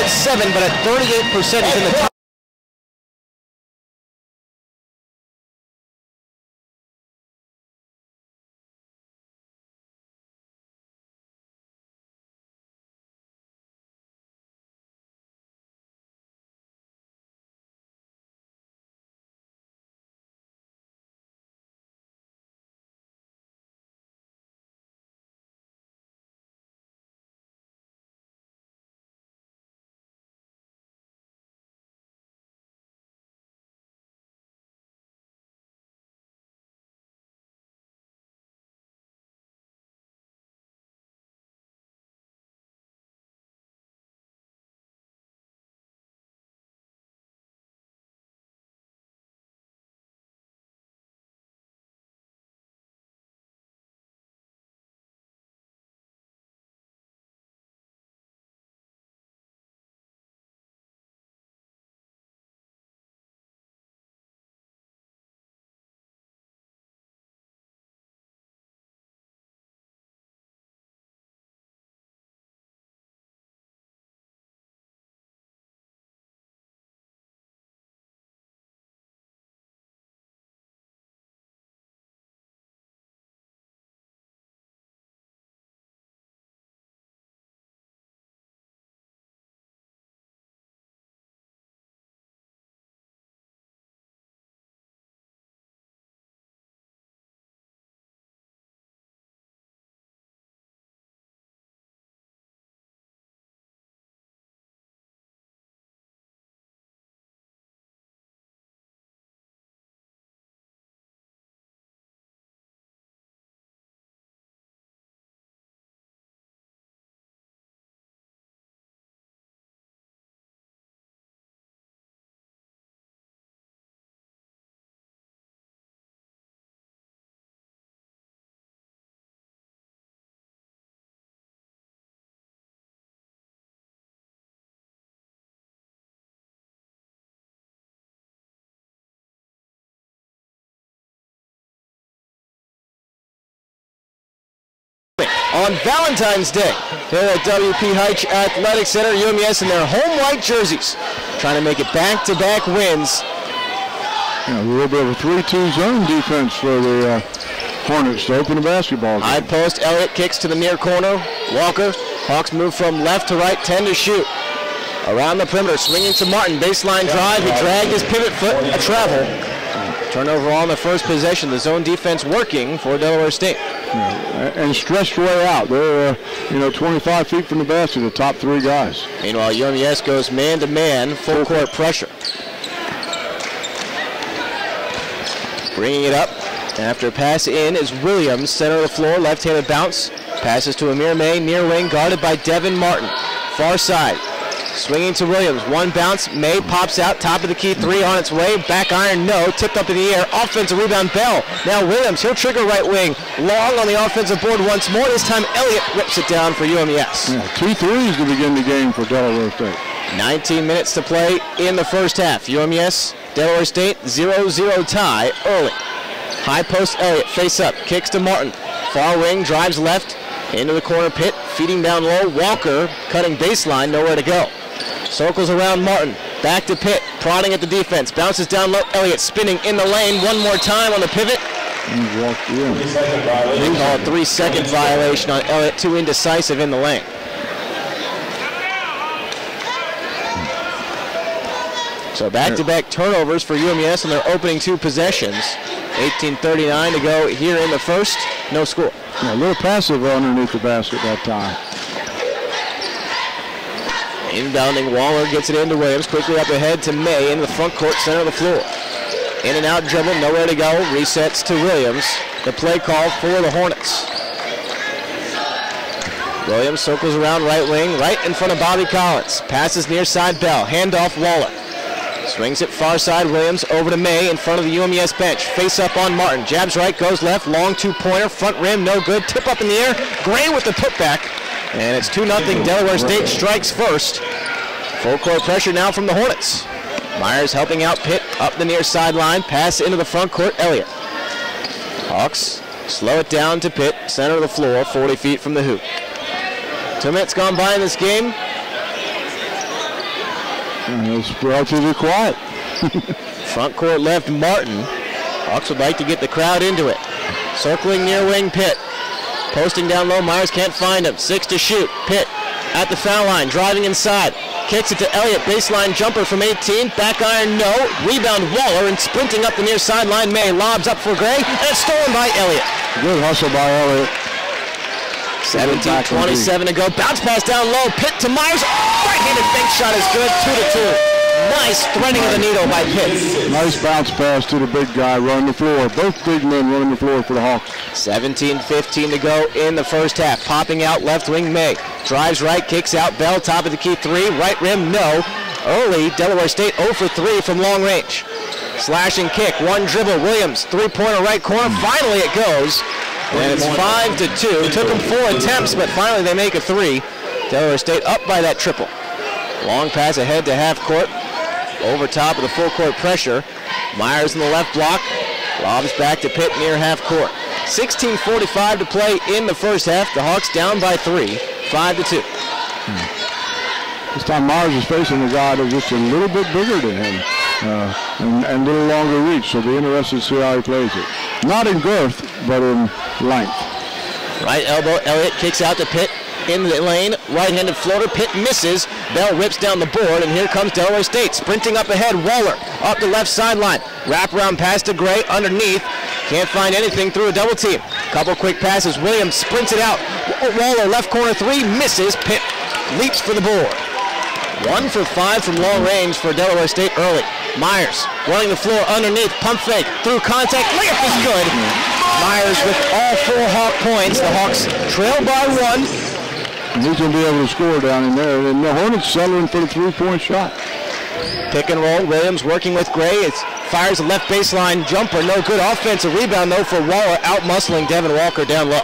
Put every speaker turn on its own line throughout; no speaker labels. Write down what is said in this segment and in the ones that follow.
7, but at 38% he's in the top. On Valentine's Day, here at WP Hytche Athletic Center, UMES in their home white jerseys, trying to make it back-to-back wins.
Yeah, a little bit of a 3-2 zone defense for the Hornets to open the basketball game.
High post, Elliott kicks to the near corner. Walker, Hawks move from left to right, 10 to shoot. Around the perimeter, swinging to Martin, baseline drive. He dragged his pivot foot, a travel. Turnover on the first possession. The zone defense working for Delaware State.
Yeah, and stretched way out. They're 25 feet from the basket, the top three guys.
Meanwhile, UMES goes man-to-man, full court pressure. Bringing it up. After a pass in is Williams, center of the floor, left-handed bounce. Passes to Amir May, near wing, guarded by Devin Martin. Far side. Swinging to Williams, one bounce, May pops out, top of the key, three on its way, back iron, no, tipped up in the air, offensive rebound, Bell. Now Williams, he'll trigger right wing, long on the offensive board once more, this time Elliott rips it down for UMES.
Yeah, 2 threes to begin the game for Delaware State.
19 minutes to play in the first half. UMES, Delaware State, 0-0 tie early. High post Elliott, face up, kicks to Martin, far wing, drives left, into the corner pit, feeding down low, Walker, cutting baseline, nowhere to go. Circles around Martin, back to Pitt, prodding at the defense, bounces down low, Elliott spinning in the lane, one more time on the pivot.
He walked in.
They call it 3-second violation on Elliott, too indecisive in the lane. So back-to-back turnovers for UMES in their opening 2 possessions. 18:39 to go here in the first, no score.
Yeah, a little passive underneath the basket that time.
Inbounding Waller gets it into Williams, quickly up ahead to May in the front court, center of the floor. In and out dribble, nowhere to go, resets to Williams. The play call for the Hornets. Williams circles around right wing, right in front of Bobby Collins. Passes near side Bell, handoff Waller. Swings it far side, Williams over to May in front of the UMES bench. Face up on Martin, jabs right, goes left, long 2-pointer, front rim, no good. Tip up in the air, Gray with the putback. And it's 2-0, Delaware State strikes first. Full court pressure now from the Hornets. Myers helping out Pitt up the near sideline, pass into the front court, Elliott. Hawks slow it down to Pitt, center of the floor, 40 feet from the hoop. 2 minutes gone by in this game.
It's relatively quiet.
Front court left, Martin. Hawks would like to get the crowd into it. Circling near wing, Pitt. Posting down low, Myers can't find him. 6 to shoot. Pitt at the foul line, driving inside. Kicks it to Elliott, baseline jumper from 18. Back iron, no. Rebound, Waller, and sprinting up the near sideline, May. Lobs up for Gray, and it's stolen by Elliott.
Good hustle by Elliott.
17:27 to go. Bounce pass down low. Pitt to Myers. Right-handed bank shot is good. 2-2. Nice threading of the needle by Pitt.
Nice bounce pass to the big guy running the floor. Both big men running the floor for the Hawks.
17:15 to go in the first half. Popping out left wing, May. Drives right, kicks out. Bell, top of the key, 3. Right rim, no. Early, Delaware State 0 for 3 from long range. Slashing kick, one dribble. Williams, three-pointer right corner. Finally it goes. And it's 5-2. Took them 4 attempts, but finally they make a 3. Delaware State up by that triple. Long pass ahead to half court. Over top of the full court pressure. Myers in the left block. Lobs back to Pitt near half court. 16:45 to play in the first half. The Hawks down by 3, 5-2.
This time Myers is facing a guy that's just a little bit bigger than him and a little longer reach, so be interested to see how he plays it. Not in girth, but in length.
Right elbow, Elliott kicks out to Pitt in the lane. Right-handed floater, Pitt misses. Bell rips down the board, and here comes Delaware State. Sprinting up ahead, Waller up the left sideline. Wraparound pass to Gray underneath. Can't find anything through a double team. Couple quick passes. Williams sprints it out. Waller left corner 3, misses. Pitt leaps for the board. 1 for 5 from long range for Delaware State early. Myers running the floor underneath, pump fake, through contact, layup is good. Myers with all 4 Hawk points. The Hawks trail by 1.
And he's going to be able to score down in there. And the Hornets settling for the 3-point shot.
Pick and roll, Williams working with Gray. It fires a left baseline jumper, no good. Offensive rebound though for Waller, out-muscling Devin Walker down low.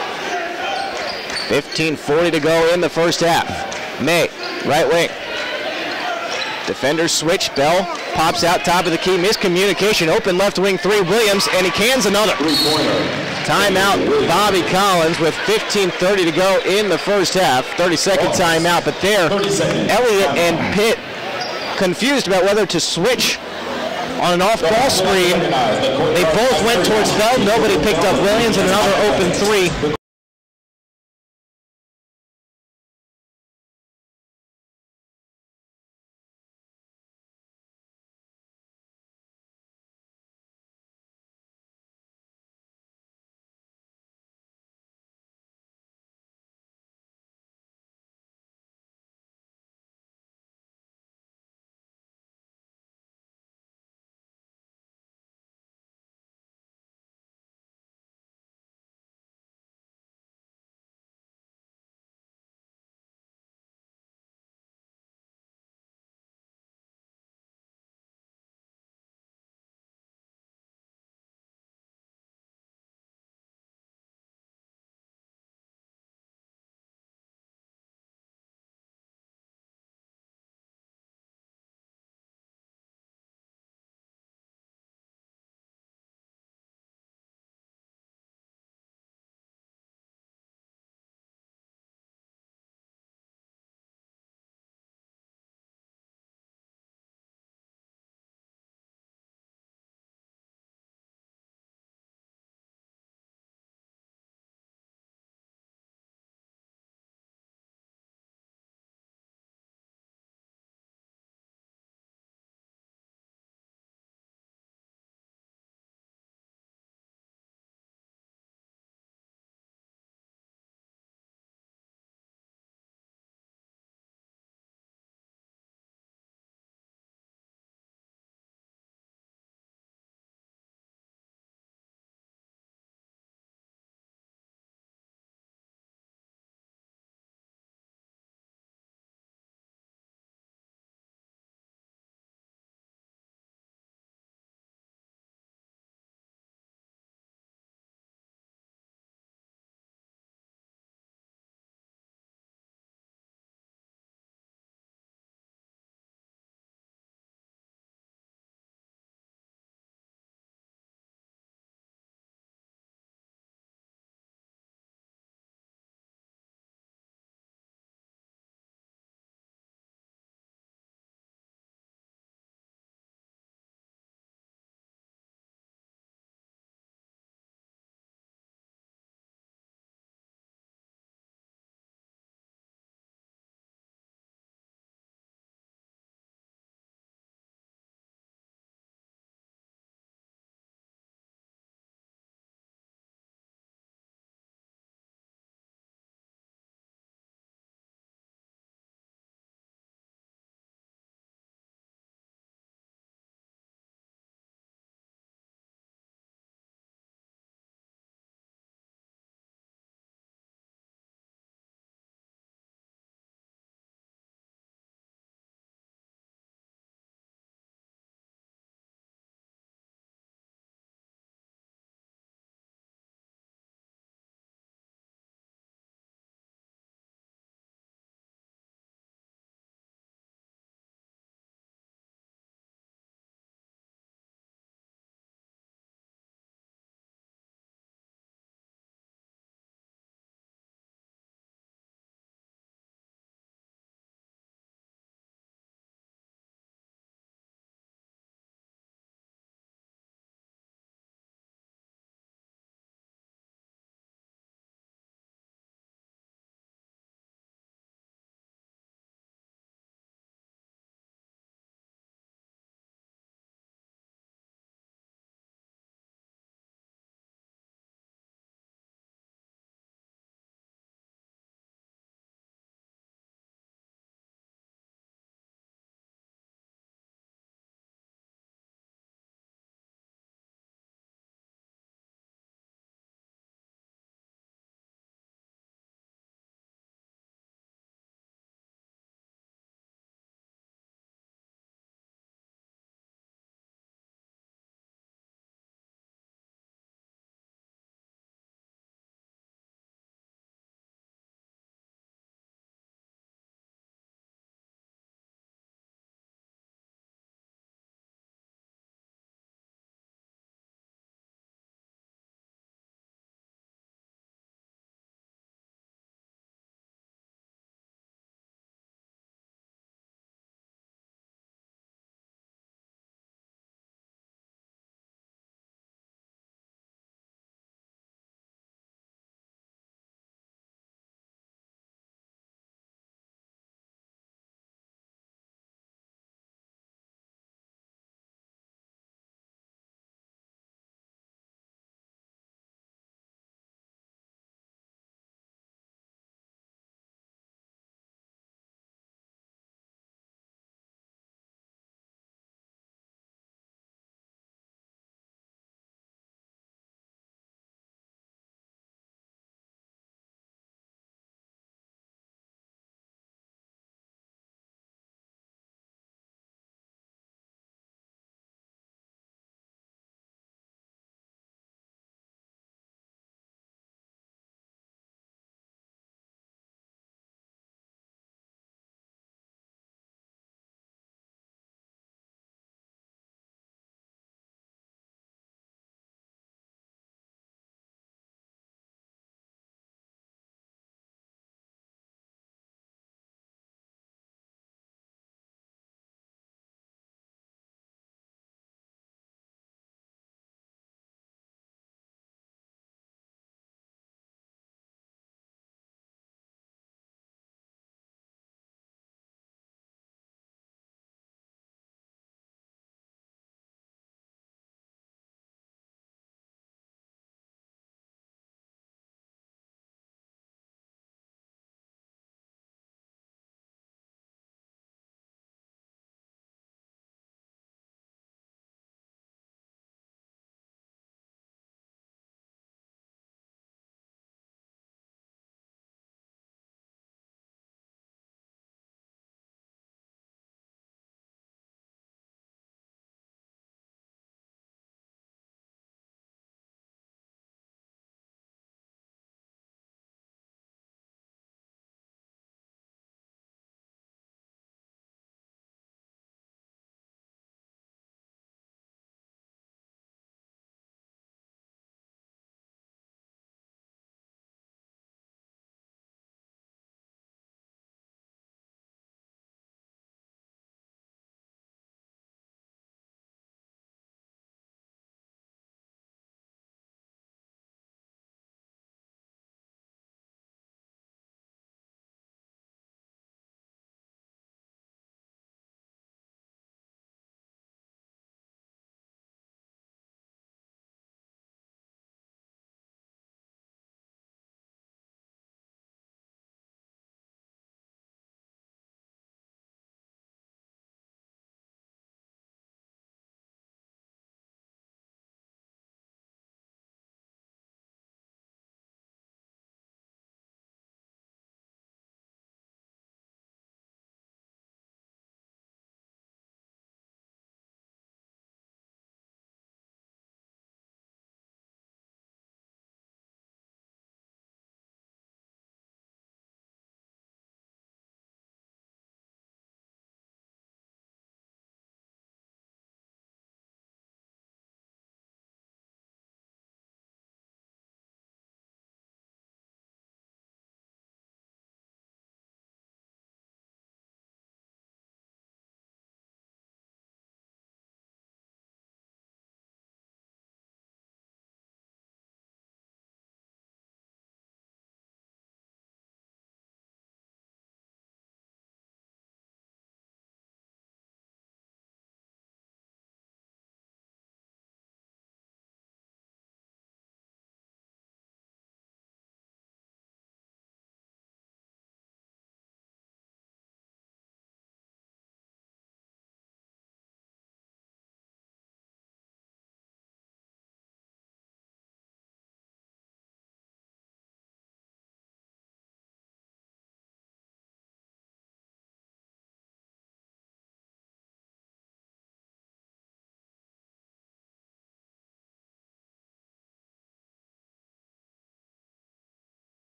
15:40 to go in the first half. May, right wing. Defenders switch, Bell pops out top of the key, miscommunication, open left wing 3, Williams, and he cans another. Timeout, Bobby Collins with 15:30 to go in the first half. 30-second timeout, but there, Elliott and Pitt confused about whether to switch on an off-ball screen. They both went towards Bell, nobody picked up Williams, and another open 3.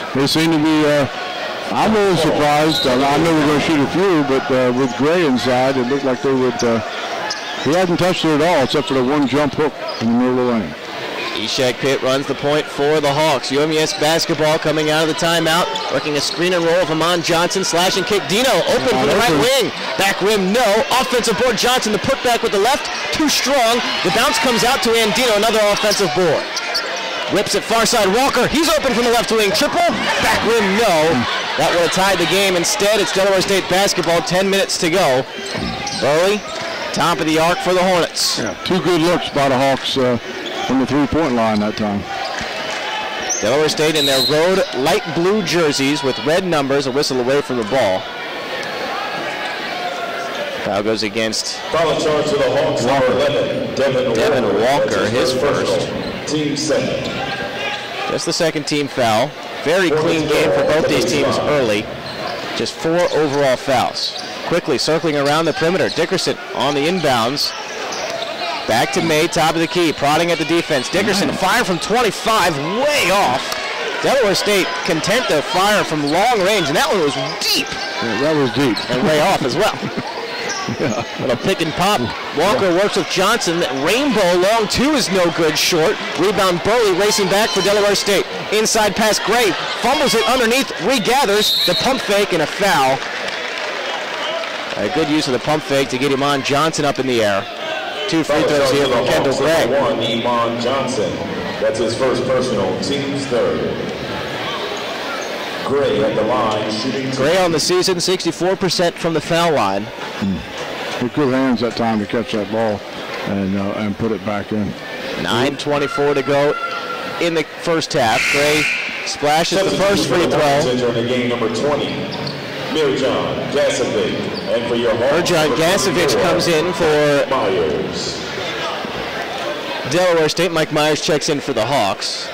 They seem to be, I'm a little surprised. I knew we were going to shoot a few, but with Gray inside, it looked like they would, he hadn't touched it at all except for the one jump hook in the middle of the lane.
Eshak Pitt runs the point for the Hawks. UMES basketball coming out of the timeout, working a screen and roll of Amon Johnson, slash and kick. Dino open for the right wing. Back rim, no. Offensive board, Johnson, the putback with the left, too strong. The bounce comes out to Andino, another offensive board. Whips it far side, Walker, he's open from the left wing. Triple, back rim, no. That would have tied the game. Instead, it's Delaware State basketball, 10 minutes to go. Burley, top of the arc for the Hornets.
Yeah, 2 good looks by the Hawks from the three-point line that time.
Delaware State in their road light blue jerseys with red numbers, a whistle away from the ball. Foul goes against
Foul charge to the Hawks, number 11,
Devin Walker, his first.
Team 7.
Just the second team foul. Very clean game for both these teams early. Just 4 overall fouls. Quickly circling around the perimeter. Dickerson on the inbounds. Back to May, top of the key, prodding at the defense. Dickerson, fire from 25, way off. Delaware State content to fire from long range, and that one was deep.
Yeah, that was deep.
And way off as well. Yeah. Little pick and pop. Walker works with Johnson. Rainbow long two is no good, short. Rebound Burley racing back for Delaware State. Inside pass Gray, fumbles it underneath, regathers, the pump fake and a foul. A good use of the pump fake to get Amon Johnson up in the air. 2 free throws here from Kendall Gray.
Amon Johnson. That's his first personal, team's third. Gray at the line, shooting.
Gray on the season, 64% from the foul line.
With good hands that time to catch that ball and put it back in.
9:24 to go in the first half. Gray splashes the first free throw.
The game number 20, Mirjan Gasovic. And for your
Mirjan Gasovic comes in for
Myers.
Delaware State. Mike Myers checks in for the Hawks.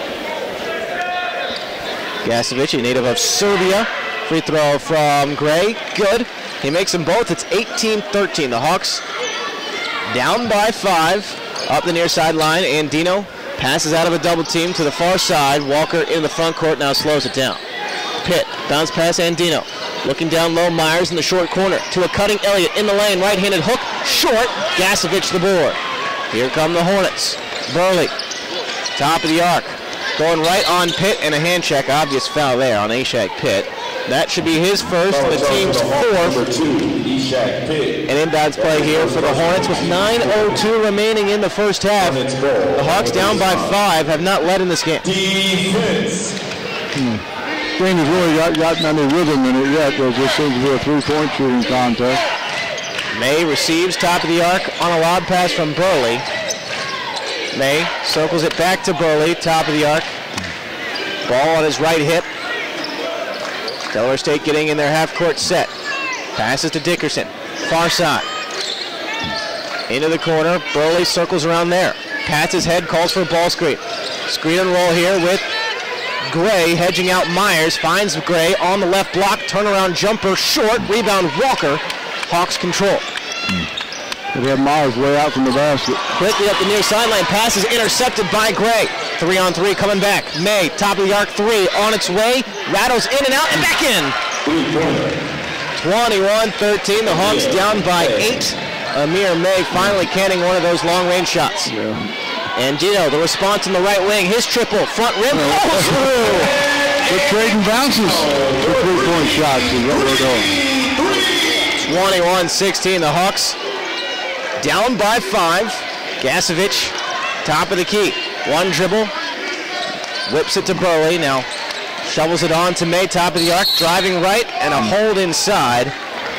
Gasovic, a native of Serbia. Free throw from Gray. Good. He makes them both. It's 18-13. The Hawks down by 5. Up the near sideline. Andino passes out of a double team to the far side. Walker in the front court now slows it down. Pitt, bounce pass Andino. Looking down low, Myers in the short corner to a cutting Elliott in the lane. Right-handed hook, short. Gasovic the board. Here come the Hornets. Burley, top of the arc. Going right on Pitt and a hand check. Obvious foul there on Eshak Pitt. That should be his first and the team's fourth. An inbounds play here for the Hornets with 9:02 remaining in the first half. The Hawks down by 5, have not led in this game.
Defense.
Game has really got any rhythm in it yet. There just seems to be a three-point shooting contest.
May receives top of the arc on a lob pass from Burley. May circles it back to Burley, top of the arc. Ball on his right hip. Delaware State getting in their half-court set. Passes to Dickerson, far side. Into the corner, Burley circles around there. Pats his head, calls for a ball screen. Screen and roll here with Gray hedging out Myers. Finds Gray on the left block, turnaround jumper, short, rebound Walker. Hawks control.
They have Myers way out from the basket.
Quickly up the near sideline, pass is intercepted by Gray. 3-on-3 coming back. May, top of the arc, 3 on its way. Rattles in and out and back in. 21-13, the Hawks down by 8. Amir May finally canning one of those long-range shots.
Yeah.
And Dino, the response in the right wing, his triple, front rim, falls through.
They're trading bounces for three-point shots is what we're doing.
21-16, the Hawks down by 5. Gasovic, top of the key. One dribble, whips it to Burley. Now shovels it on to May, top of the arc, driving right, and a hold inside.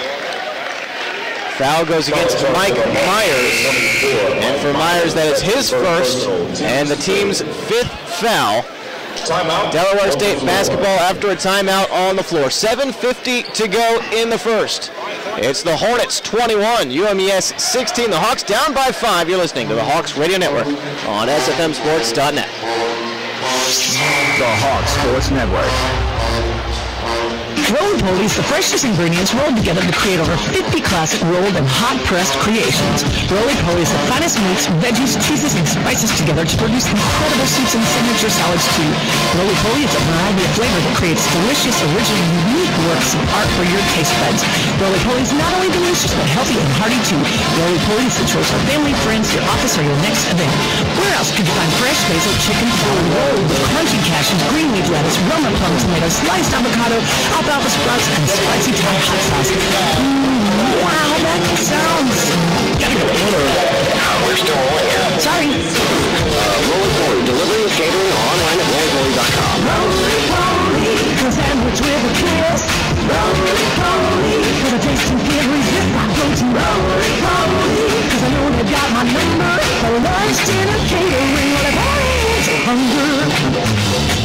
Foul goes against Mike Myers. And for Myers, that is his first and the team's 5th foul. Delaware State basketball after a timeout on the floor. 7:50 to go in the first. It's the Hornets 21, UMES 16. The Hawks down by 5. You're listening to the Hawks Radio Network on SFMSports.net.
The Hawks Sports Network. Roly-poly is the freshest ingredients rolled together to create over 50 classic rolled and hot-pressed creations. Roly-poly is the finest meats, veggies, cheeses, and spices together to produce incredible soups and signature salads too. Roly-poly is a variety of flavor that creates delicious, original, unique works of art for your taste buds. Roly-poly is not only delicious, but healthy and hearty too. Roly-poly is the choice for family, friends, your office, or your next event. Where else could you find fresh basil chicken fully rolled with crunchy cashews, green leaf lettuce, Roma plum tomatoes, sliced avocado, alfalfa sprouts, and spicy Thai hot sauce? Wow, that sounds... Gotta go.
We're still rolling here.
Sorry.
Roly-poly, delivery and catering online at rolypoly.com.
Roly-poly, a sandwich with a twist. Roly-poly, for the taste and feel resist my protein. Roly-poly, cause I know they've got my number. For lunch, dinner, catering, roly-poly, so hunger.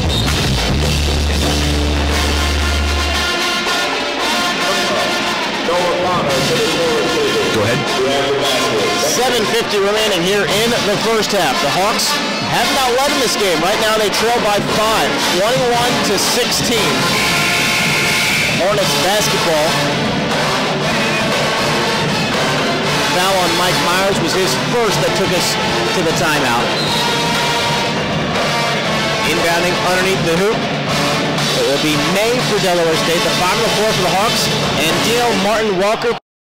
Go ahead.
7:50 remaining here in the first half. The Hawks have not led in this game. Right now they trail by 5, 21-16. Hornets basketball. Foul on Mike Myers was his first that took us to the timeout. Inbounding underneath the hoop. It will be May for Delaware State, the bottom of the floor for the Hawks, and Dale Martin Walker.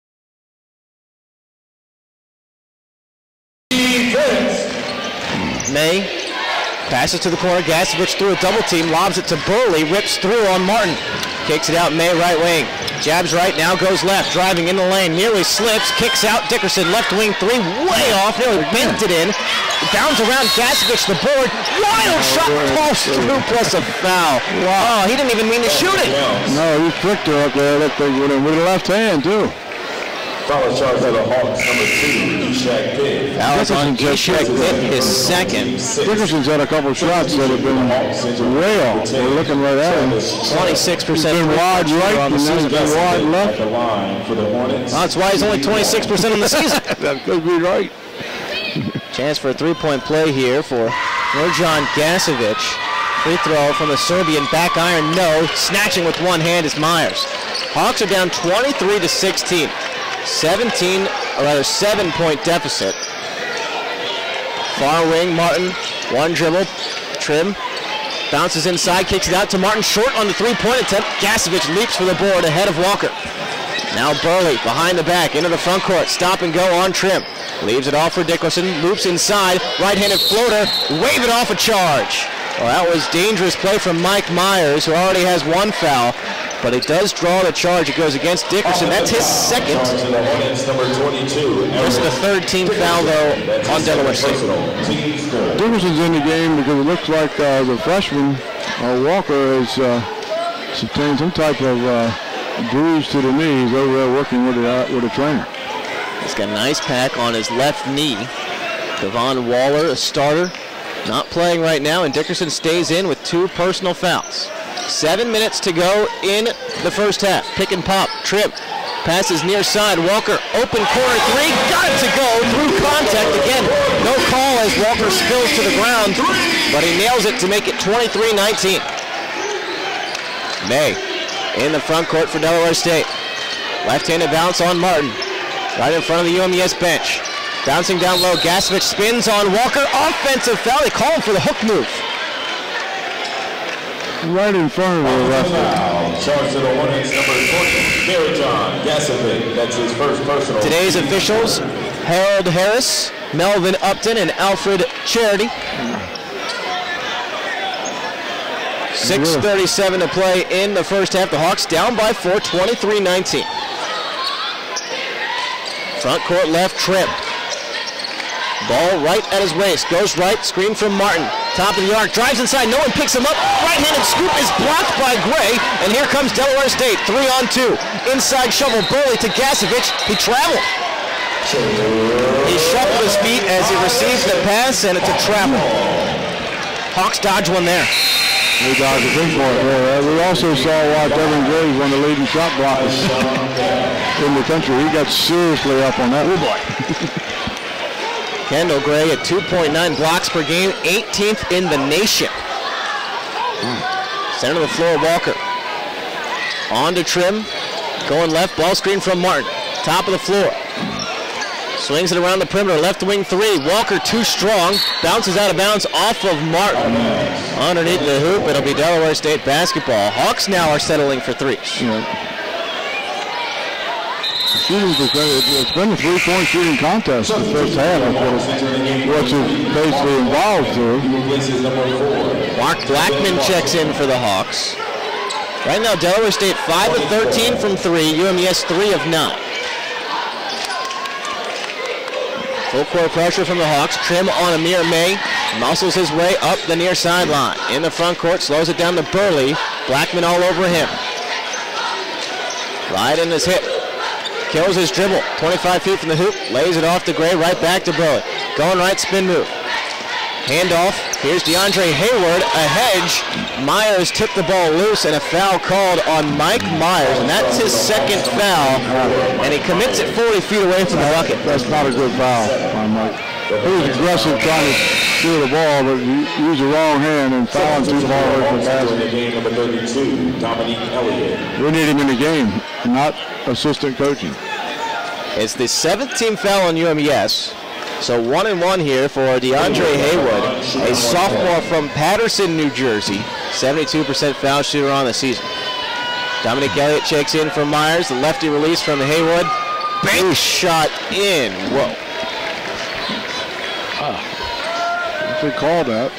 May passes to the corner. Gasevich through a double team, lobs it to Burley, rips through on Martin. Kicks it out, May right wing. Jabs right, now goes left, driving in the lane, nearly slips, kicks out Dickerson, left wing three, way off, nearly bent it in. Bounds around Gasevich, the board, wild shot, tossed through plus a foul. Wow, he didn't even mean to shoot it.
No, he flicked her up there, that thing with the left hand too.
Foul charge for the Hawks, number 2, Ishak Pitt.
Foul is on Ishak Pitt, his second.
Dickerson's had a couple shots that have been way off. We're looking right at him.
26%.
He's been wide right and then he's been wide left.
Well, that's why he's only 26% in the season.
That could be right.
Chance for a three-point play here for Nurjan Gasevich. Free throw from the Serbian back iron, no. Snatching with one hand is Myers. Hawks are down 23-16. 7-point deficit. Far wing, Martin, one dribble, Trim, bounces inside, kicks it out to Martin, short on the three-point attempt. Gasevich leaps for the board ahead of Walker. Now Burley behind the back, into the front court, stop and go on Trim. Leaves it off for Dickerson, loops inside, right-handed floater, wave it off a charge. Well, that was dangerous play from Mike Myers, who already has one foul. But he does draw the charge. It goes against Dickerson. That's his second. This is the third team foul, though, on Delaware State.
Dickerson's in the game because it looks like the freshman, Walker, has sustained some type of bruise to the knee. He's over there working with a trainer.
He's got a nice pack on his left knee. Devon Waller, a starter, not playing right now, and Dickerson stays in with 2 personal fouls. 7 minutes to go in the first half. Pick and pop. Trim passes near side. Walker, open corner three. Got it to go through contact. Again, no call as Walker spills to the ground, but he nails it to make it 23-19. May in the front court for Delaware State. Left-handed bounce on Martin. Right in front of the UMES bench. Bouncing down low. Gasevich spins on Walker. Offensive foul. They call him for the hook move.
Right in front of the referee.
Charge to the Hornets, number 20, Nurjan Gasevich. That's his first personal.
Today's officials, Harold Harris, Melvin Upton, and Alfred Charity. 6:37 to play in the first half. The Hawks down by 4, 23-19. Front court left, Trim. Ball right at his waist. Goes right, screen from Martin. Top of the arc, drives inside, no one picks him up. Right-handed scoop is blocked by Gray, and here comes Delaware State, 3-on-2. Inside shovel, Burley to Gasevich. He traveled. He shuffled his feet as he receives the pass, and it's a travel. Hawks dodge one there.
We dodged a big one there. We also saw why Devin Gray is one of the leading shot blockers in the country. He got seriously up on that. Oh boy.
Kendall Gray at 2.9 blocks per game, 18th in the nation. Center of the floor, Walker. On to Trim. Going left, ball screen from Martin. Top of the floor. Swings it around the perimeter, left wing three. Walker too strong. Bounces out of bounds off of Martin. Underneath the hoop, it'll be Delaware State basketball. Hawks now are settling for threes.
Yeah. Shooting percentage, it's been a three-point shooting contest in the first half. What's it basically involved to.
Mark Blackman checks in for the Hawks. Right now, Delaware State 5 of 13 from three. UMES 3 of 9. Full court pressure from the Hawks. Trim on Amir May. Muscles his way up the near sideline. In the front court, slows it down to Burley. Blackman all over him. Right in his hip. Kills his dribble. 25 feet from the hoop. Lays it off to Gray. Right back to Burley. Going right, spin move. Handoff. Here's DeAndre Hayward. A hedge. Myers tipped the ball loose and a foul called on Mike Myers. And that's his second foul. And he commits it 40 feet away from the bucket.
That's not a good foul on Mike. He was aggressive trying to steal the ball, but he used the wrong hand and fouling too far away from the basket. We need him in the game, not assistant coaching.
It's the 7th team foul on UMES. So 1-1 here for DeAndre Haywood, a sophomore from Patterson, New Jersey. 72% foul shooter on the season. Dominic Elliott checks in for Myers. The lefty release from Haywood. Bank shot in. Whoa.
They call that.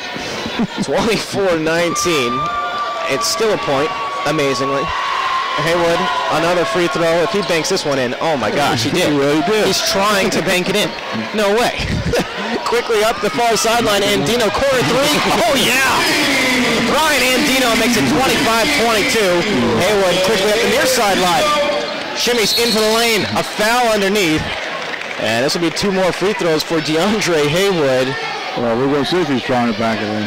24-19. It's still a point, amazingly. Haywood, another free throw. If he banks this one in, oh my gosh, he did.
Yeah, he did.
He's trying to bank it in. No way. Quickly up the far sideline, Andino, corner three. Oh yeah! Ryan Andino makes it 25-22. Haywood quickly up the near sideline. Shimmies into the lane, a foul underneath. And this will be 2 more free throws for DeAndre Haywood.
Well, we're going to see if he's trying to bank it in.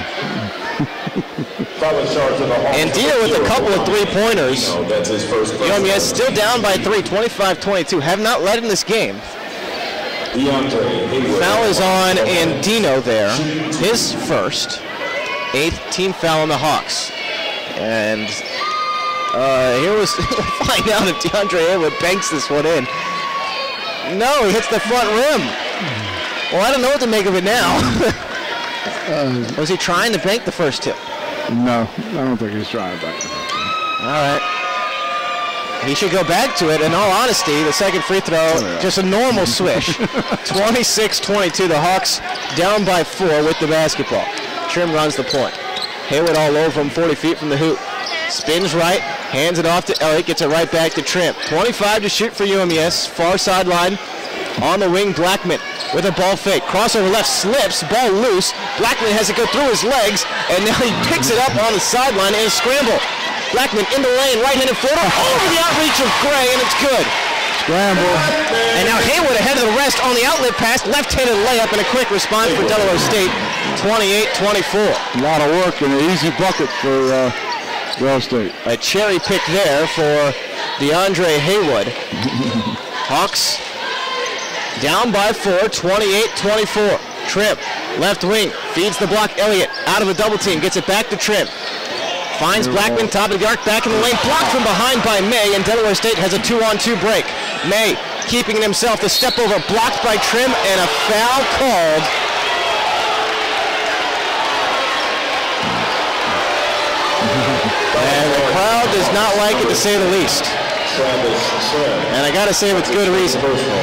Andino with a couple of three-pointers. UMES still down by 3, 25-22. Have not led in this game. Foul is on Andino there. His first. 8th team foul on the Hawks. And we'll find out if DeAndre Haywood banks this one in. No, he hits the front rim. Well, I don't know what to make of it now. Was he trying to bank the first two?
No, I don't think he's trying to bank it.
All right. He should go back to it. In all honesty, the second free throw, just a normal swish. 26-22, the Hawks down by 4 with the basketball. Trim runs the point. Haywood all over him, 40 feet from the hoop. Spins right, hands it off to Elliott, gets it right back to Trim. 25 to shoot for UMES, far sideline. On the wing, Blackman with a ball fake. Crossover left, slips, ball loose. Blackman has to go through his legs, and now he picks it up on the sideline in a scramble. Blackman in the lane, right-handed floater, over the outreach of Gray, and it's good.
Scramble.
And now Haywood ahead of the rest on the outlet pass, left-handed layup, and a quick response for Delaware State, 28-24.
A lot of work and an easy bucket for Delaware State.
A cherry pick there for DeAndre Haywood. Hawks down by 4, 28-24. Trim, left wing, feeds the block. Elliott out of a double team, gets it back to Trim. Finds Blackman, top of the arc, back in the lane, blocked from behind by May, and Delaware State has a 2-on-2 break. May keeping it himself, the step over, blocked by Trim, and a foul called. And the crowd does not like it, to say the least. And I gotta say with good reason.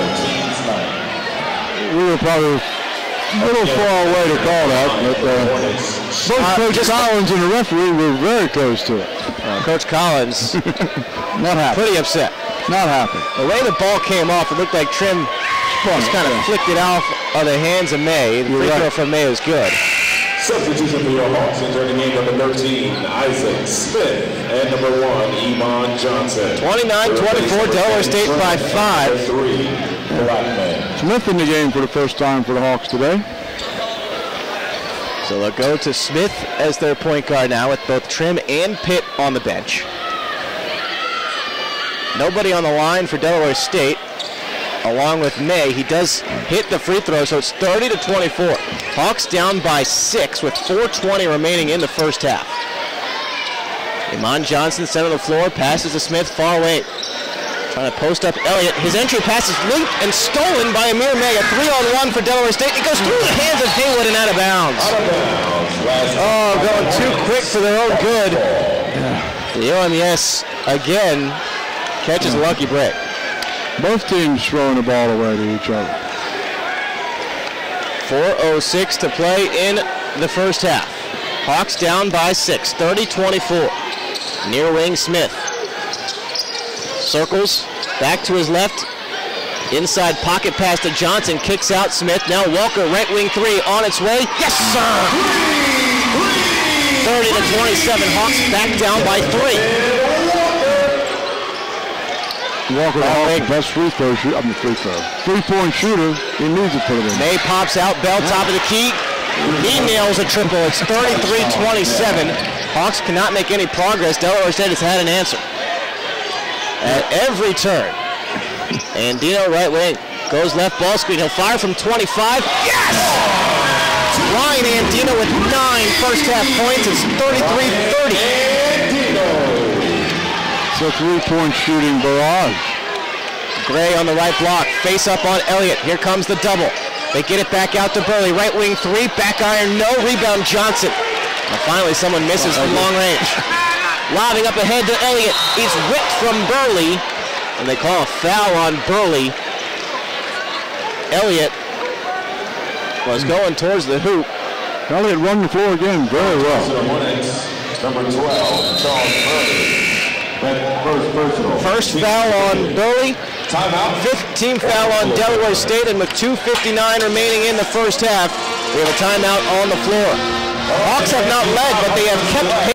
We were probably a little far away to call that, but both Coach Collins and the referee were very close to it.
Coach Collins,
not happy.
Pretty upset.
Not happy.
The way the ball came off, it looked like Trim just kind of flicked it off of the hands of May. The free throw from May was good.
Substitution for your Hawks, entering the game number 13, Isaac Smith, and number 1, Iman Johnson.
29-24, Delaware State by 5.
3, Blackman.
Smith in the game for the first time for the Hawks today.
So they'll go to Smith as their point guard now with both Trim and Pitt on the bench. Nobody on the line for Delaware State. Along with May, he does hit the free throw, so it's 30-24. Hawks down by 6 with 4:20 remaining in the first half. Iman Johnson, center of the floor, passes to Smith, far away. Trying to post up Elliott. His entry pass is looped and stolen by Amir May. A 3-on-1 for Delaware State. It goes through the hands of Haywood and out of bounds. Oh, going too quick for their own good. The UMES, again, catches a lucky break.
Both teams throwing the ball away to each other.
4:06 to play in the first half. Hawks down by 6, 30-24. Near wing Smith. Circles, back to his left. Inside pocket pass to Johnson, kicks out Smith. Now Walker, right wing 3 on its way. Yes, sir! 30-27, Hawks back down by 3.
Walker, the best three-point shooter. He needs to put it in.
May pops out, Bell top of the key. He nails a triple. It's 33-27. Hawks cannot make any progress. Delaware State has had an answer at every turn. And Dino, right wing, goes left ball screen. He'll fire from 25. Yes! Ryan Andino with 9 first half points. It's 33-30.
It's a three-point shooting barrage.
Gray on the right block. Face up on Elliott. Here comes the double. They get it back out to Burley. Right wing 3. Back iron, no. Rebound Johnson. And finally someone misses from long range. Lobbing up ahead to Elliott. He's whipped from Burley. And they call a foul on Burley. Elliott was going towards the hoop.
Elliott run the floor again very well.
Number 12, Charles Burley.
First foul on Burley.
Timeout.
5th team foul on Delaware State, and with 2:59 remaining in the first half, we have a timeout on the floor. Hawks have not led, but they have kept pace.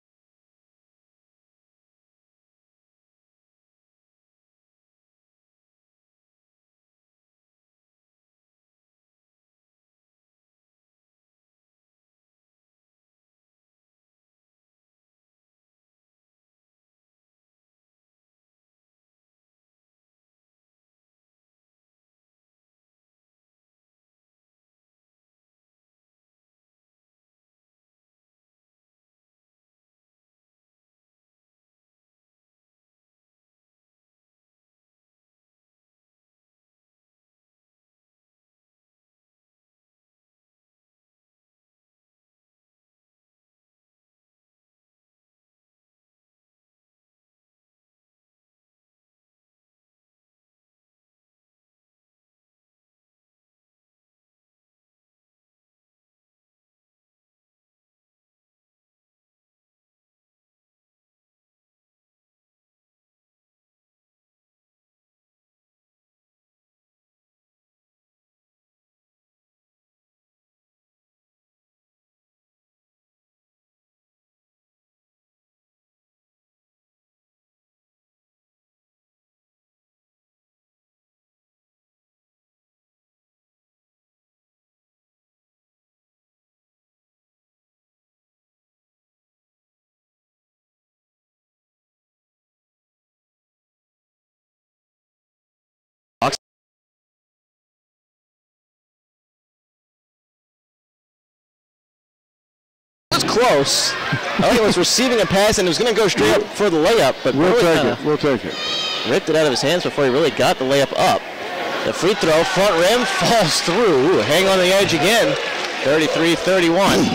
Close. Elliott was receiving a pass and was going to go straight up for the layup, but
we'll take it.
Ripped it out of his hands before he really got the layup up. The free throw, front rim, falls through. Hang on the edge again. 33-31.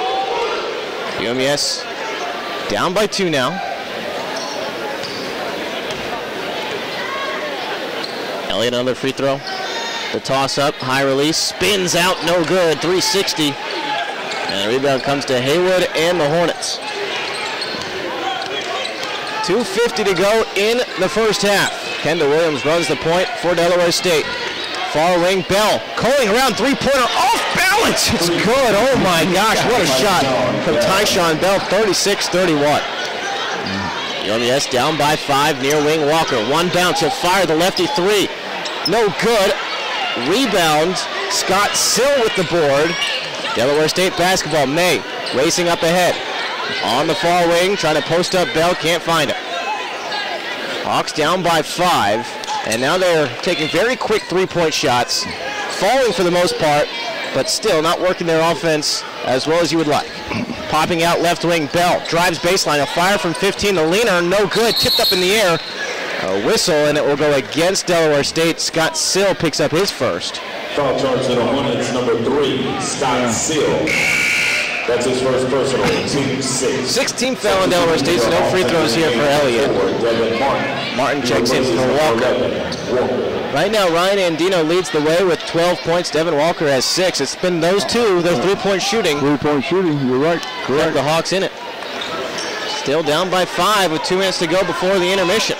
UMES down by 2 now. Elliott another free throw. The toss up, high release, spins out, no good. 360. And the rebound comes to Haywood and the Hornets. 2:50 to go in the first half. Kendall Williams runs the point for Delaware State. Far wing, Bell calling around, three-pointer off balance. It's good. Oh my gosh, what a shot from Tyshawn Bell. 36-31. UMES down by 5, near wing Walker. One bounce, he'll fire the lefty 3. No good. Rebound, Scott Sill with the board. Delaware State basketball. May racing up ahead. On the far wing, trying to post up Bell, can't find it. Hawks down by 5, and now they're taking very quick three-point shots, falling for the most part, but still not working their offense as well as you would like. Popping out left wing, Bell drives baseline, a fire from 15, the leaner, no good, tipped up in the air. A whistle, and it will go against Delaware State. Scott Sill picks up his first.
Foul charge to the Hornets, number 3, Scott Sill. That's his first personal, team 6.
16th foul on Delaware State, so no free throws here for Elliott. Martin checks in for Walker. Right now, Ryan Andino leads the way with 12 points. Devin Walker has 6. It's been those two, their three-point shooting.
Three-point shooting, you're right, correct.
The Hawks in it. Still down by 5 with 2 minutes to go before the intermission.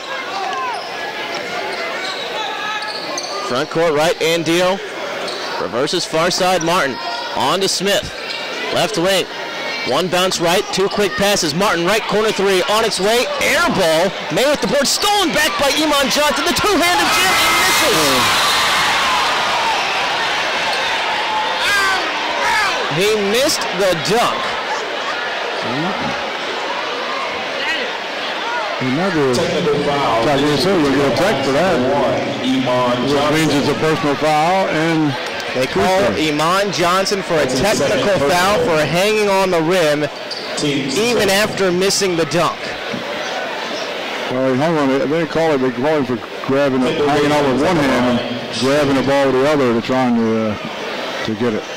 Front court right, Andino. Reverses far side, Martin. On to Smith. Left wing. One bounce right, 2 quick passes. Martin right corner 3 on its way. Air ball. May with the board. Stolen back by Iman Johnson. The two-handed jam. He misses. He missed the dunk.
He never got to say we'll get a tech for that. Which means it's a personal foul, and
they call Iman Johnson for a technical foul for hanging on the rim, even after missing the dunk.
Well, he hung on it. They call him for grabbing it, hanging on with one hand and grabbing the ball with the other to trying to get it.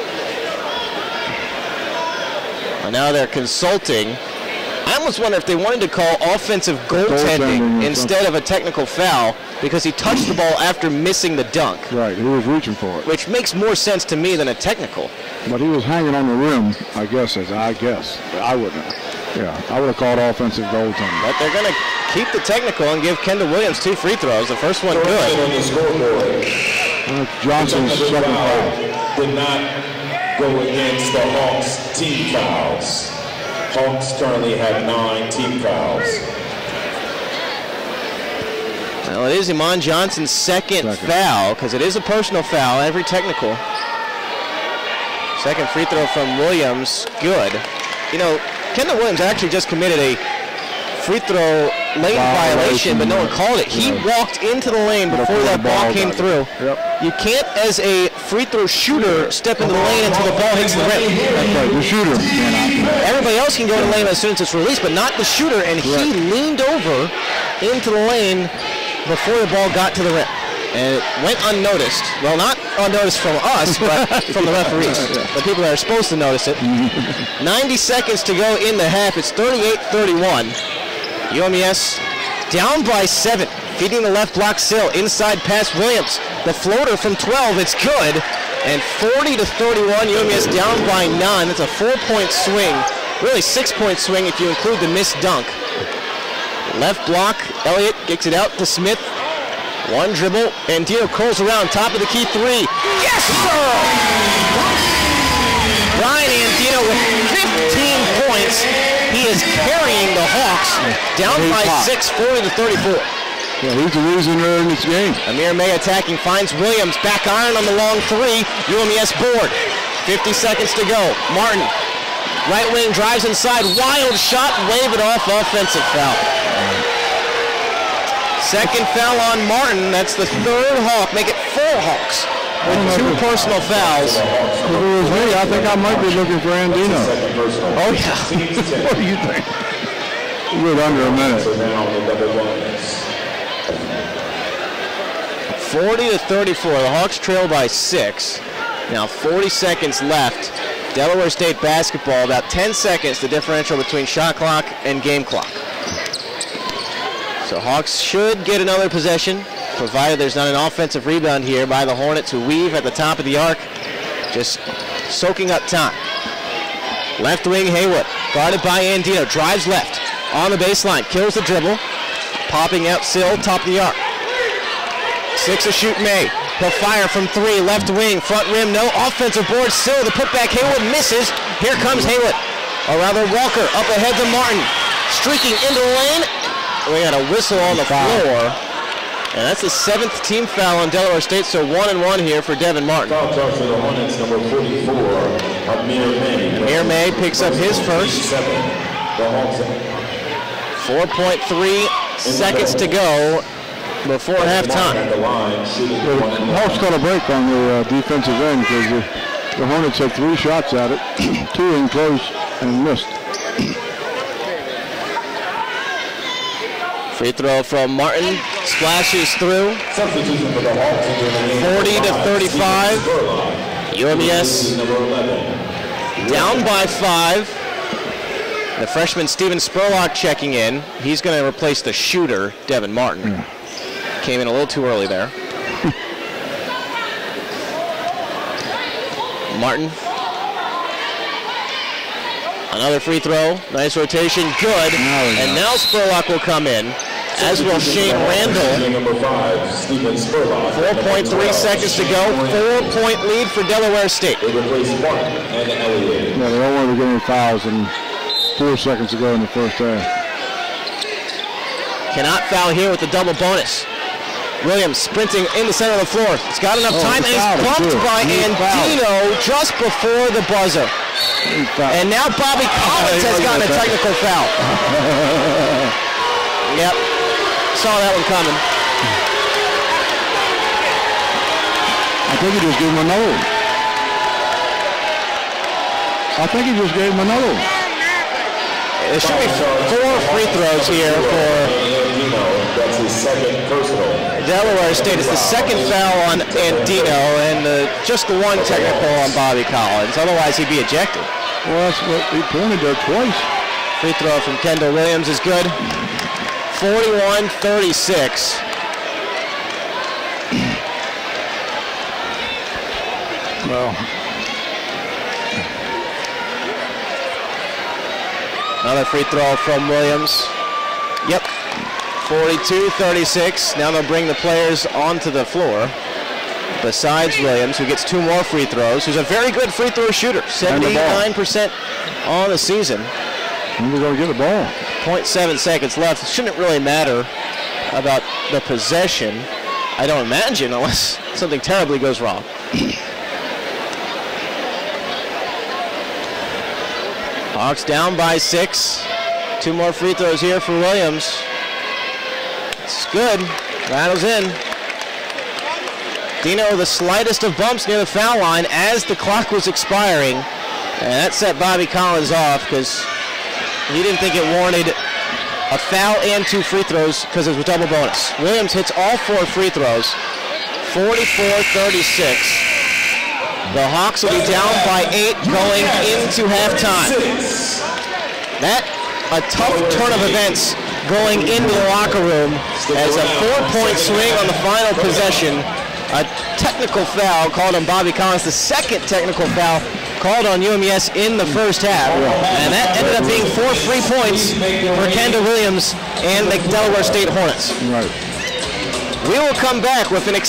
And now they're consulting. I almost wonder if they wanted to call offensive goaltending instead of a technical foul, because he touched the ball after missing the dunk.
Right, he was reaching for it.
Which makes more sense to me than a technical.
But he was hanging on the rim, I guess. I wouldn't. Yeah, I would have called offensive goaltending.
But they're going to keep the technical and give Kendall Williams 2 free throws. The first one good.
Johnson's second foul.
Did not go against the Hawks team fouls. Hawks currently have 9 team fouls.
Well, it is Iman Johnson's second foul, because it is a personal foul, every technical. Second free throw from Williams, good. You know, Kendall Williams actually just committed a free throw lane violation, but no one called it. He walked into the lane before that ball came through. You can't, as a free throw shooter, step into the lane until the ball hits the rim.
That's right, the shooter cannot.
Everybody else can go in the lane as soon as it's released, but not the shooter, and he leaned over into the lane before the ball got to the rim. And it went unnoticed. Well, not unnoticed from us, but from the referees. The people that are supposed to notice it. 90 seconds to go in the half. It's 38-31. UMES down by 7. Feeding the left block Sill. Inside pass Williams. The floater from 12. It's good. And 40-31. UMES down by 9. That's a 4-point swing. Really 6-point swing if you include the missed dunk. Left block. Elliott kicks it out to Smith. One dribble. Andino curls around. Top of the key 3. Yes, sir! Ryan Andino with 15 points. He is carrying the Hawks down by 6, 40-34.
Yeah, he's the reason they're in this game.
Amir May attacking, finds Williams. Back iron on the long 3. UMES board. 50 seconds to go. Martin, right wing, drives inside. Wild shot, wave it off. Offensive foul. Second foul on Martin. That's the 3rd Hawk. Make it 4 Hawks with 2 personal fouls.
If it was me, I think I might be looking for Andino.
Oh, yeah.
What do you think? We're under a minute.
40-34. The Hawks trail by 6. Now 40 seconds left. Delaware State basketball. About 10 seconds, the differential between shot clock and game clock. So Hawks should get another possession, provided there's not an offensive rebound here by the Hornets, who weave at the top of the arc, just soaking up time. Left wing Haywood, guarded by Andino, drives left, on the baseline, kills the dribble, popping out Sill, top of the arc. 6 to shoot May, he'll fire from 3, left wing, front rim, no offensive board, Sill, the putback, Haywood misses, here comes Haywood, or rather Walker, up ahead to Martin, streaking into the lane. We got a whistle on the floor, and that's the 7th team foul on Delaware State, so 1-1 here for Devin Martin.
Foul charge for the Hornets, number 44, Amir May.
Amir May picks up his first. 4.3 seconds to go before halftime.
The Hawks got a break on the defensive end because The Hornets had 3 shots at it, 2 in close and missed.
Free throw from Martin, splashes through. 40-35. UMES down by 5. The freshman Steven Spurlock checking in. He's going to replace the shooter, Devin Martin. Came in a little too early there. Martin. Another free throw. Nice rotation. Good. And now Spurlock will come in, as will Shane Randall. 4.3 seconds to go. 4-point lead for Delaware State.
Yeah, they don't want to get any fouls, and 4 seconds to go in the first half.
Cannot foul here with the double bonus. Williams sprinting in the center of the floor. He's got enough time, and he's bumped by Andino just before the buzzer. And now Bobby Collins has gotten a technical foul. Yep, saw that one coming.
I think he just gave him another one. I think he just gave him another one.
There should be 4 free throws here for
That's his second personal.
Delaware State. It's the second foul on Andino and just the 1 technical on Bobby Collins. Otherwise, he'd be ejected.
Well, that's what he pointed there twice.
Free throw from Kendall Williams is good. 41-36.
Well,
another free throw from Williams. Yep. 42-36. Now they'll bring the players onto the floor. Besides Williams, who gets 2 more free throws, who's a very good free throw shooter. 79% on the season.
And we're going to get the ball.
0.7 seconds left. It shouldn't really matter about the possession, I don't imagine, unless something terribly goes wrong. Hawks down by 6. 2 more free throws here for Williams. It's good. Rattles in. Dino, the slightest of bumps near the foul line as the clock was expiring. And that set Bobby Collins off because he didn't think it warranted a foul and 2 free throws because it was double bonus. Williams hits all 4 free throws. 44-36. The Hawks will be down by 8 going into halftime. That a tough turn of events going into the locker room as a 4-point swing on the final possession. A technical foul called on Bobby Collins, the second technical foul called on UMES in the first half. And that ended up being 4 free points for Kendall Williams and the Delaware State Hornets.
Right.
We will come back with an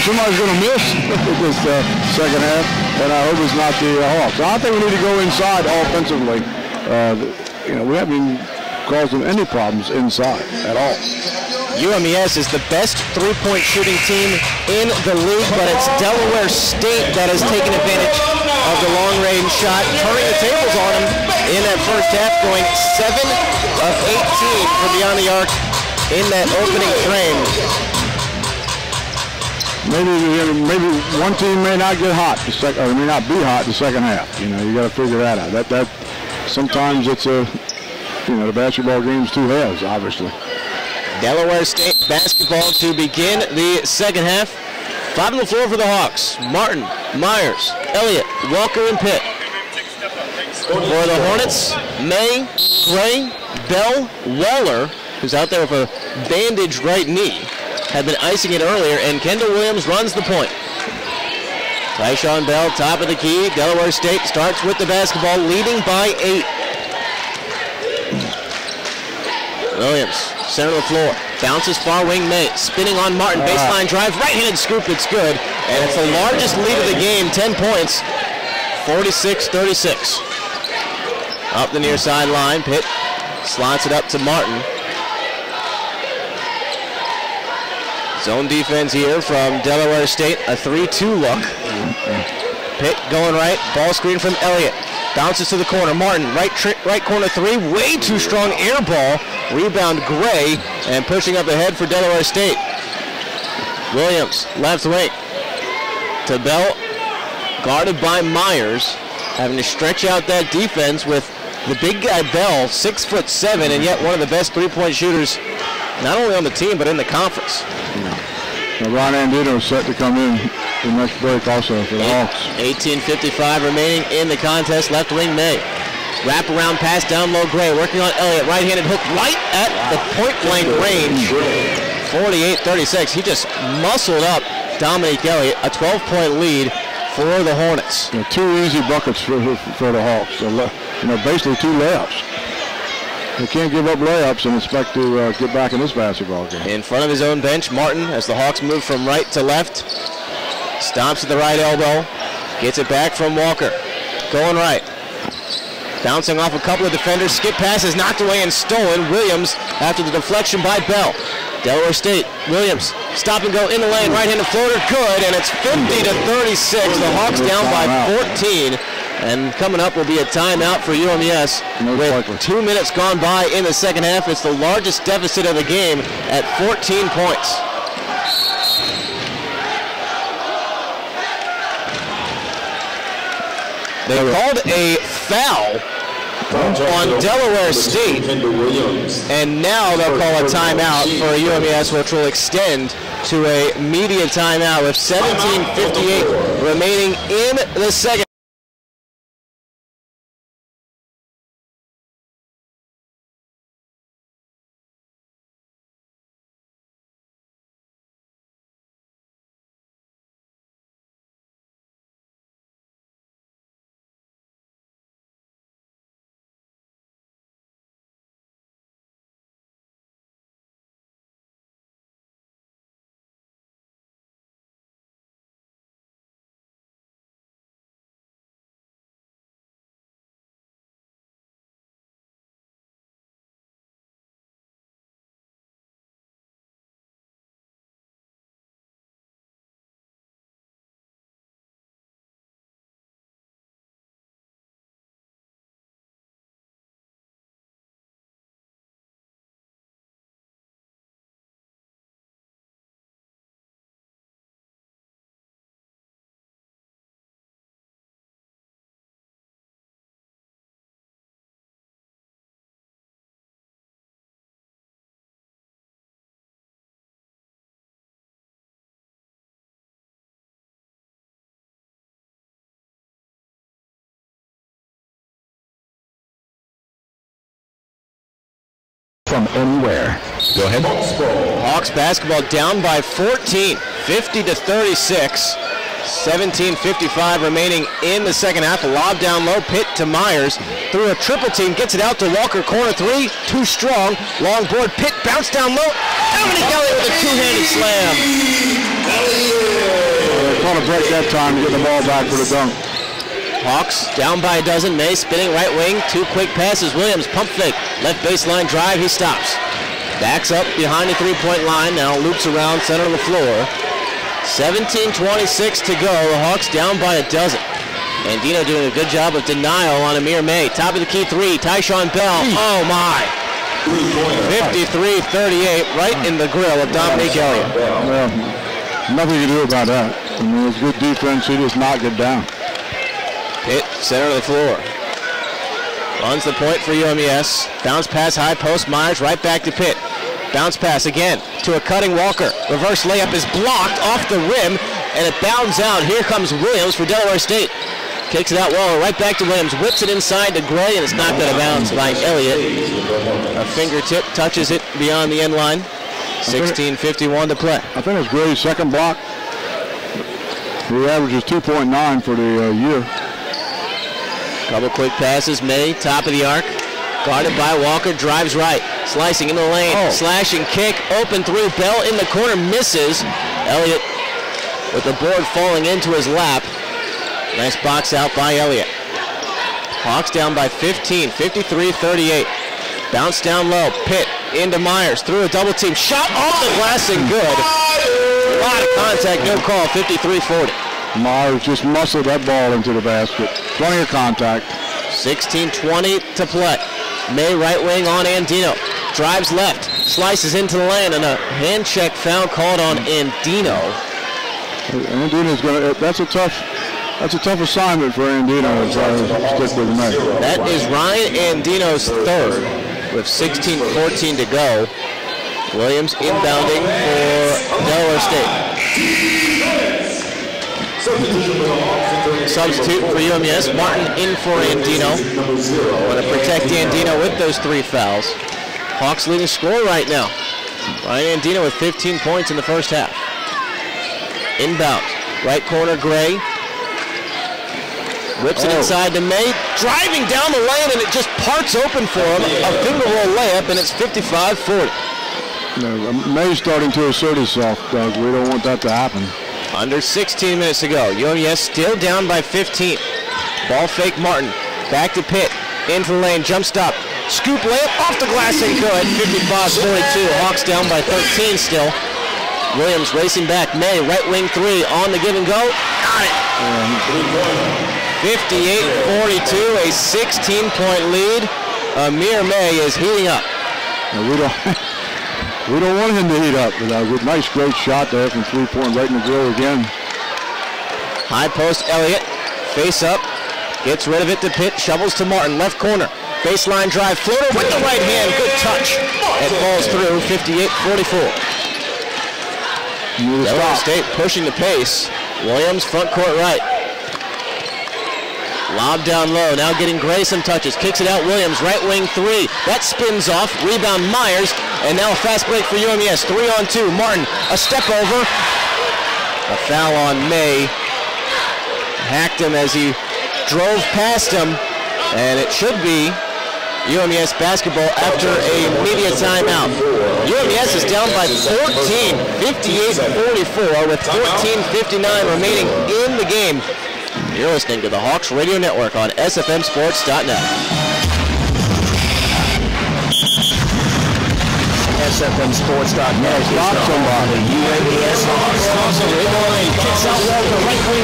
somebody's going to miss this second half, and I hope it's not the Hawks. I think we need to go inside offensively. We haven't caused them any problems inside at all.
UMES is the best three-point shooting team in the league, but it's Delaware State that has taken advantage of the long-range shot, turning the tables on them in that first half, going 7 of 18 from beyond the arc in that opening frame.
Maybe one team may not get hot, or may not be hot the second half. You got to figure that out. That sometimes it's the basketball game's two halves, obviously.
Delaware State basketball to begin the second half. 5 on the floor for the Hawks. Martin, Myers, Elliott, Walker, and Pitt. For the Hornets, May, Gray, Bell, Waller, who's out there with a bandaged right knee, had been icing it earlier, and Kendall Williams runs the point. Tyshawn Bell, top of the key. Delaware State starts with the basketball, leading by 8. Williams, center of the floor, bounces far wing May, spinning on Martin, baseline drive, right-handed scoop, it's good, and it's the largest lead of the game, 10 points, 46-36. Up the near sideline, Pitt slots it up to Martin. Zone defense here from Delaware State, a 3-2 look. Pitt going right, ball screen from Elliott. Bounces to the corner. Martin, right corner three. Way too strong air ball. Rebound Gray, and pushing up ahead for Delaware State. Williams, left wing. To Bell, guarded by Myers. Having to stretch out that defense with the big guy Bell, 6'7", and yet one of the best three-point shooters, not only on the team, but in the conference.
Now Ron Andino set to come in the next break also for the Hawks.
18:55 remaining in the contest. Left wing May. Wrap around pass down low Gray. Working on Elliott. Right-handed hook right at the point blank range. 48-36. He just muscled up Dominique Elliott. A 12-point lead for the Hornets.
Yeah, 2 easy buckets for the Hawks. So, basically 2 layups. They can't give up layups and expect to get back in this basketball game.
In front of his own bench, Martin, as the Hawks move from right to left. Stomps at the right elbow. Gets it back from Walker. Going right. Bouncing off a couple of defenders. Skip pass is knocked away and stolen. Williams after the deflection by Bell. Delaware State. Williams. Stop and go in the lane. Right-handed floater. Good. And it's 50-36. The Hawks down by 14. And coming up will be a timeout for UMES. With 2 minutes gone by in the second half. It's the largest deficit of the game at 14 points. They called a foul on Delaware State, and now they'll call a timeout for UMES, which will extend to a media timeout with 17:58 remaining in the second.
From anywhere. Go ahead.
Hawks basketball down by 14, 50-36. 17:55 remaining in the second half. A lob down low, Pitt to Myers. Through a triple team, gets it out to Walker. Corner three, too strong. Long board, Pitt bounce down low. Dominique Elliott with a two-handed slam.
on a break that time to get the ball back for the dunk.
Hawks down by a dozen. May spinning right wing. 2 quick passes. Williams pump fake. Left baseline drive. He stops. Backs up behind the three-point line. Now loops around center of the floor. 17:26 to go. The Hawks down by a dozen. Andino doing a good job of denial on Amir May. Top of the key three. Tyshawn Bell. Oh my. 53-38 right in the grill of Dominique Elliott.
Well, nothing to do about that. I mean, it's good defense. He just knocked it down.
Pitt, center of the floor. Runs the point for UMES. Bounce pass, high post. Myers right back to Pitt. Bounce pass again to a cutting Walker. Reverse layup is blocked off the rim, and it bounds out. Here comes Williams for Delaware State. Kicks it out Waller right back to Williams. Whips it inside to Gray, and it's knocked out of bounds by Elliott. A fingertip touches it beyond the end line. 16:51 to play.
I think it's Gray's second block. He averages 2.9 for the year.
Couple quick passes. May, top of the arc. Guarded by Walker, drives right. Slicing in the lane, slashing kick, open three. Bell in the corner, misses. Elliott with the board falling into his lap. Nice box out by Elliott. Hawks down by 15, 53-38. Bounce down low, Pitt into Myers, through a double team. Shot off the glass and good. A lot of contact, no call, 53-40.
Myers just muscled that ball into the basket. Plenty of contact.
16:20 to play. May right wing on Andino. Drives left, slices into the lane, and a hand check foul called on Andino.
Andino's gonna. That's a tough assignment for Andino to try to stick with May.
That is Ryan Andino's third, with 16:14 to go. Williams inbounding for Delaware State. Substitute for UMES, Martin in for Andino. Want to protect Andino with those 3 fouls. Hawks leading scorer right now. Ryan Andino with 15 points in the first half. Inbound, right corner Gray. Whips it inside to May, driving down the lane, and it just parts open for him. A finger roll layup, and it's 55-40.
May's starting to assert himself, Doug. We don't want that to happen.
Under 16 minutes to go. UMES still down by 15. Ball fake Martin. Back to Pitt. Into the lane. Jump stop. Scoop layup off the glass and good. 55-42. Hawks down by 13 still. Williams racing back. May right wing 3 on the give and go. Got it. 58-42. A 16-point lead. Amir May is heating up.
We don't want him to heat up. With nice, great shot there from 3-point right in the grill again.
High post Elliott. Face up. Gets rid of it to Pitt. Shovels to Martin. Left corner. Baseline drive. Floater with the right hand. Good touch. It falls through. 58-44. Delaware State pushing the pace. Williams front court right. Lob down low, now getting Gray some touches. Kicks it out, Williams, right wing 3. That spins off, rebound Myers, and now a fast break for UMES. 3-on-2, Martin, a step over. A foul on May. Hacked him as he drove past him, and it should be UMES basketball after a media timeout. UMES is down by 14, 58-44, with 14:59 remaining in the game. You're listening to the Hawks Radio Network on SFMSports.net.
SFMSports.net is the UMES Hawks.
Kicks out Walker, right wing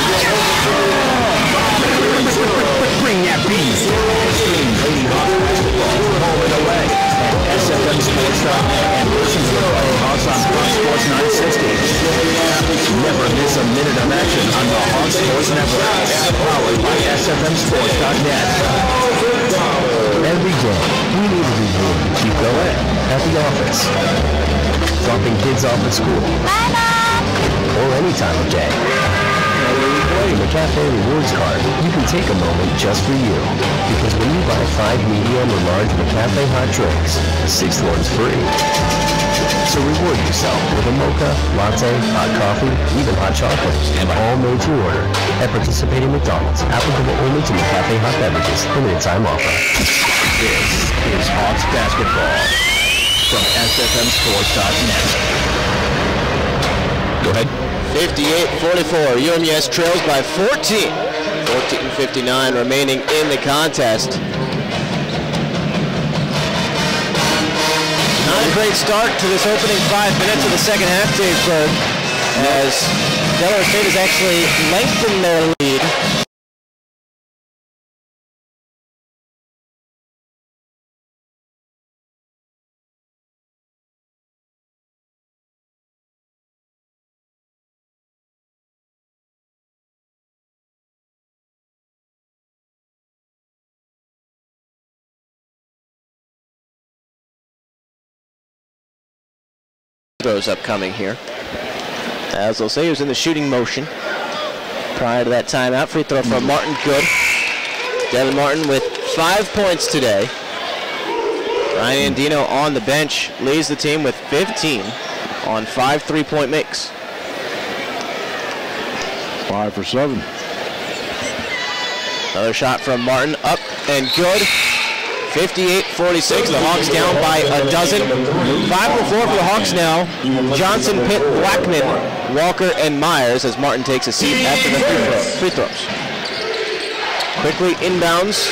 3.
Bring that beat. Lady Hawk basketball, home and away at SFMSports.net and listen to the play Hawks on Fox Sports 960. Never miss a minute of action on the Hawks Sports Network. Powered by SFMSports.net. Every day, we need a reward to keep going at the office. Dropping kids off at school. Bye, Mom! Or any time of day. In the Cafe Rewards card, you can take a moment just for you. Because when you buy 5 medium or large McCafe hot drinks, the 6th one's free. So reward yourself with a mocha, latte, hot coffee, even hot chocolate, and all made to order at participating McDonald's. Applicable only to McCafe hot beverages. Limited time offer. This is Hawks basketball from SFMSports.net. Go ahead.
58-44. UMES trails by 14. 14:59 remaining in the contest. Not a great start to this opening 5 minutes of the second half, Dave Berg, as Delaware State has actually lengthened their lead. Throws upcoming here. As they'll say, he was in the shooting motion prior to that timeout. Free throw from Martin, good. Devin Martin with 5 points today. Ryan Andino on the bench leads the team with 15 on 5 3-point makes.
5 for 7.
Another shot from Martin, up and good. 58-46, the Hawks down by a dozen. 5 for 4 for the Hawks now. Johnson, Pitt, Blackman, Walker, and Myers as Martin takes a seat after the free throws. Quickly inbounds.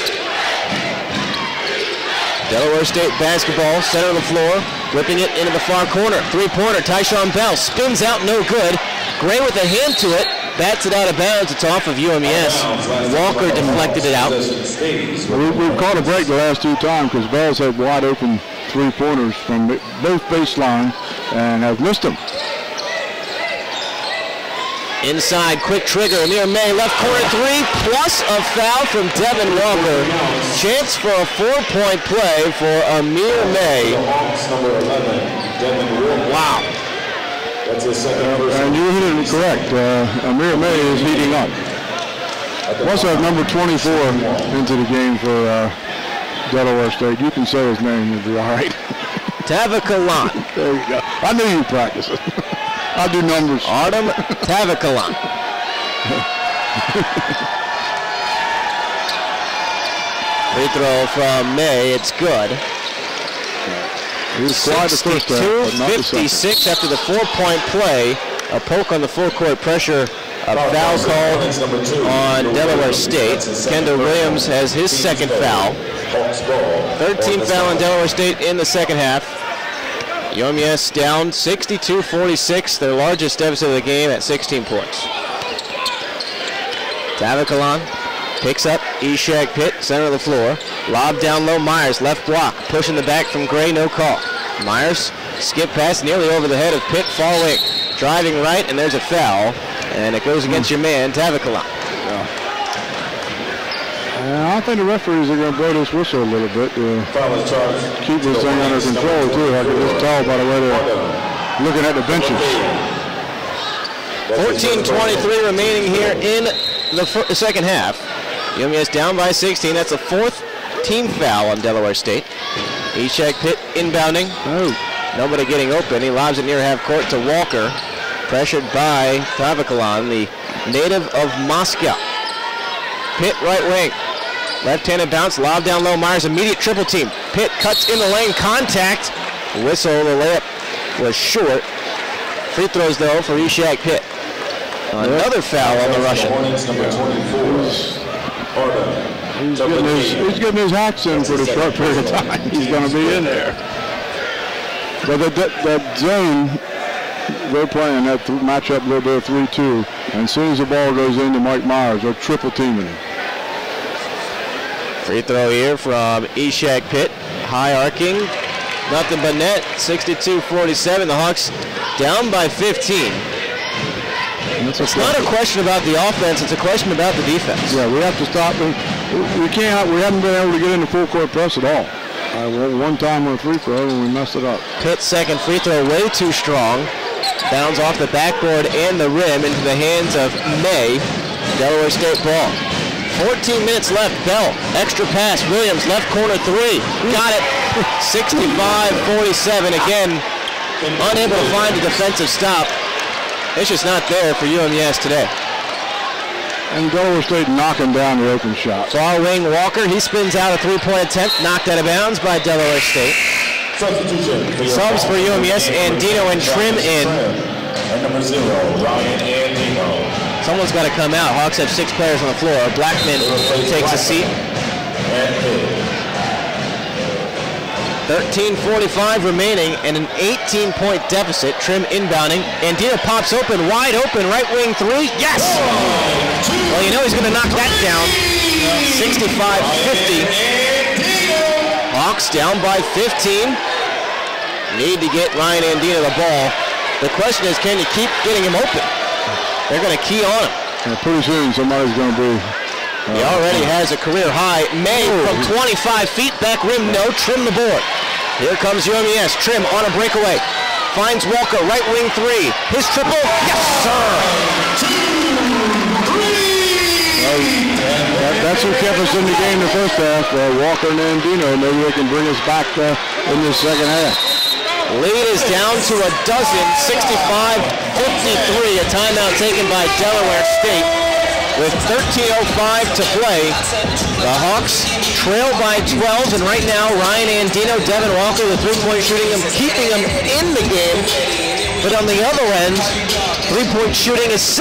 Delaware State basketball, center of the floor, whipping it into the far corner. Three-pointer, Tyshawn Bell spins out, no good. Gray with a hand to it, bats it out of bounds. It's off of UMES. Walker deflected it out.
We've caught a break the last 2 times because Bell's had wide open 3-pointers from both baseline and have missed them.
Inside, quick trigger, Amir May, left corner 3, plus a foul from Devin Walker. Chance for a 4-point play for Amir May. Wow.
That's his second
and you hit it correct. Amir May is heating up. Also have number 24 into the game for Delaware State. You can say his name, you'll be all right.
Tavakalan.
There you go. I knew you practice it. I'll do numbers.
Artem Tavakalan. Free throw from May, it's good.
He was quiet the first half, but not the second.
56 after the 4-point play. A poke on the full court pressure. A foul called on Delaware State. Kendall Williams has his second foul. 13th foul on Delaware State in the second half. UMES down 62-46, their largest deficit of the game at 16 points. Tavakalan picks up Ishak Pitt, center of the floor. Lob down low, Myers, left block. Pushing the back from Gray, no call. Myers, skip pass nearly over the head of Pitt, far wing. Driving right, and there's a foul. And it goes against your man, Tavakalan.
I think the referees are going to blow this whistle a little bit to keep this thing under control, too. I can just tell by the way they're looking at the benches.
14:23 remaining here in the second half. UMES down by 16. That's a 4th team foul on Delaware State. Ishak Pitt inbounding. Nobody getting open. He lobs it near half court to Walker. Pressured by Tavakalan, the native of Moscow. Pitt right wing. Left-handed bounce, lob down low, Myers, immediate triple team. Pitt cuts in the lane, contact. Whistle, the layup was short. Free throws, though, for Ishak Pitt. Another foul on the Russian.
He's getting his hacks in for the short period of time. He's going to be in there. But that zone, they're playing that matchup a little bit of 3-2. And as soon as the ball goes into Mike Myers, they're triple teaming him.
Free throw here from Ishak Pitt. High arcing. Nothing but net. 62-47. The Hawks down by 15. It's not a question about the offense. It's a question about the defense.
Yeah, we have to stop them. We haven't been able to get in the full court press at all. One time on a free throw and we messed it up.
Pitt's second free throw way too strong. Bounds off the backboard and the rim into the hands of May. Delaware State ball. 14 minutes left. Bell, extra pass. Williams, left corner 3. Got it. 65-47. Again, unable to find a defensive stop. It's just not there for UMES today.
And Delaware State knocking down the open shot.
Far wing Walker, he spins out a 3-point attempt, knocked out of bounds by Delaware State. Subs for UMES, and Dino and Trim in.
and number 0, Ryan Andino.
Someone's got to come out. Hawks have 6 players on the floor. Blackman takes a seat. 13:45 remaining and an 18-point deficit. Trim inbounding. Andino pops open, wide open, right wing 3. Yes! Well, you know he's going to knock that down. 65-50. Hawks down by 15. Need to get Ryan Andino the ball. The question is, can you keep getting him open? They're going to key on him.
And pretty soon somebody's going to be...
He already has a career high. May from 25 feet, back rim, no. Trim the board. Here comes UMES. Trim on a breakaway. Finds Walker, right wing 3. His triple, yes sir!
That's who kept us in the game the first half. Walker and Andino. Maybe they can bring us back in the second half.
Lead is down to a dozen, 65-53. A timeout taken by Delaware State. With 13:05 to play, the Hawks trail by 12, and right now Ryan Andino, Devin Walker, the three-point shooting, keeping them in the game. But on the other end, three-point shooting is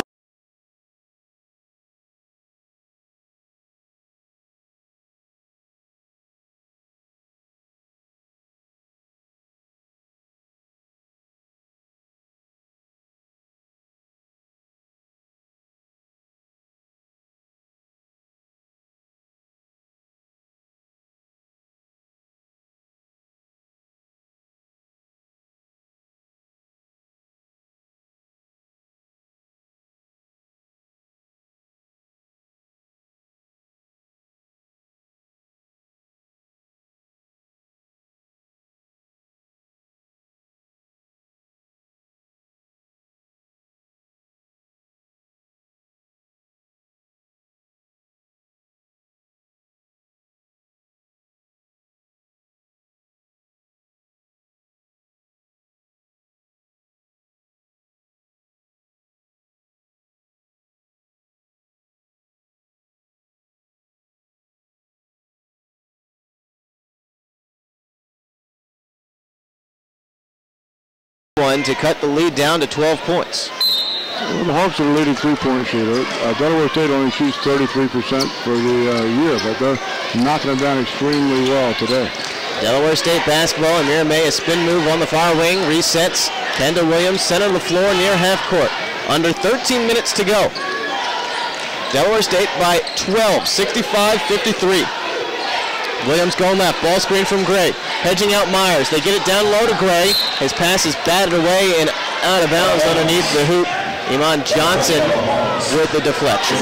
one to cut the lead down to 12 points.
Well, the Hawks are the leading three-point shooter. Delaware State only shoots 33% for the year, but they're knocking them down extremely well today.
Delaware State basketball, and May a spin move on the far wing, resets. Kendall Williams, center of the floor near half court. Under 13 minutes to go. Delaware State by 12, 65-53. Williams going left, ball screen from Gray. Hedging out Myers, they get it down low to Gray. His pass is batted away and out of bounds underneath the hoop. Iman Johnson with the deflection.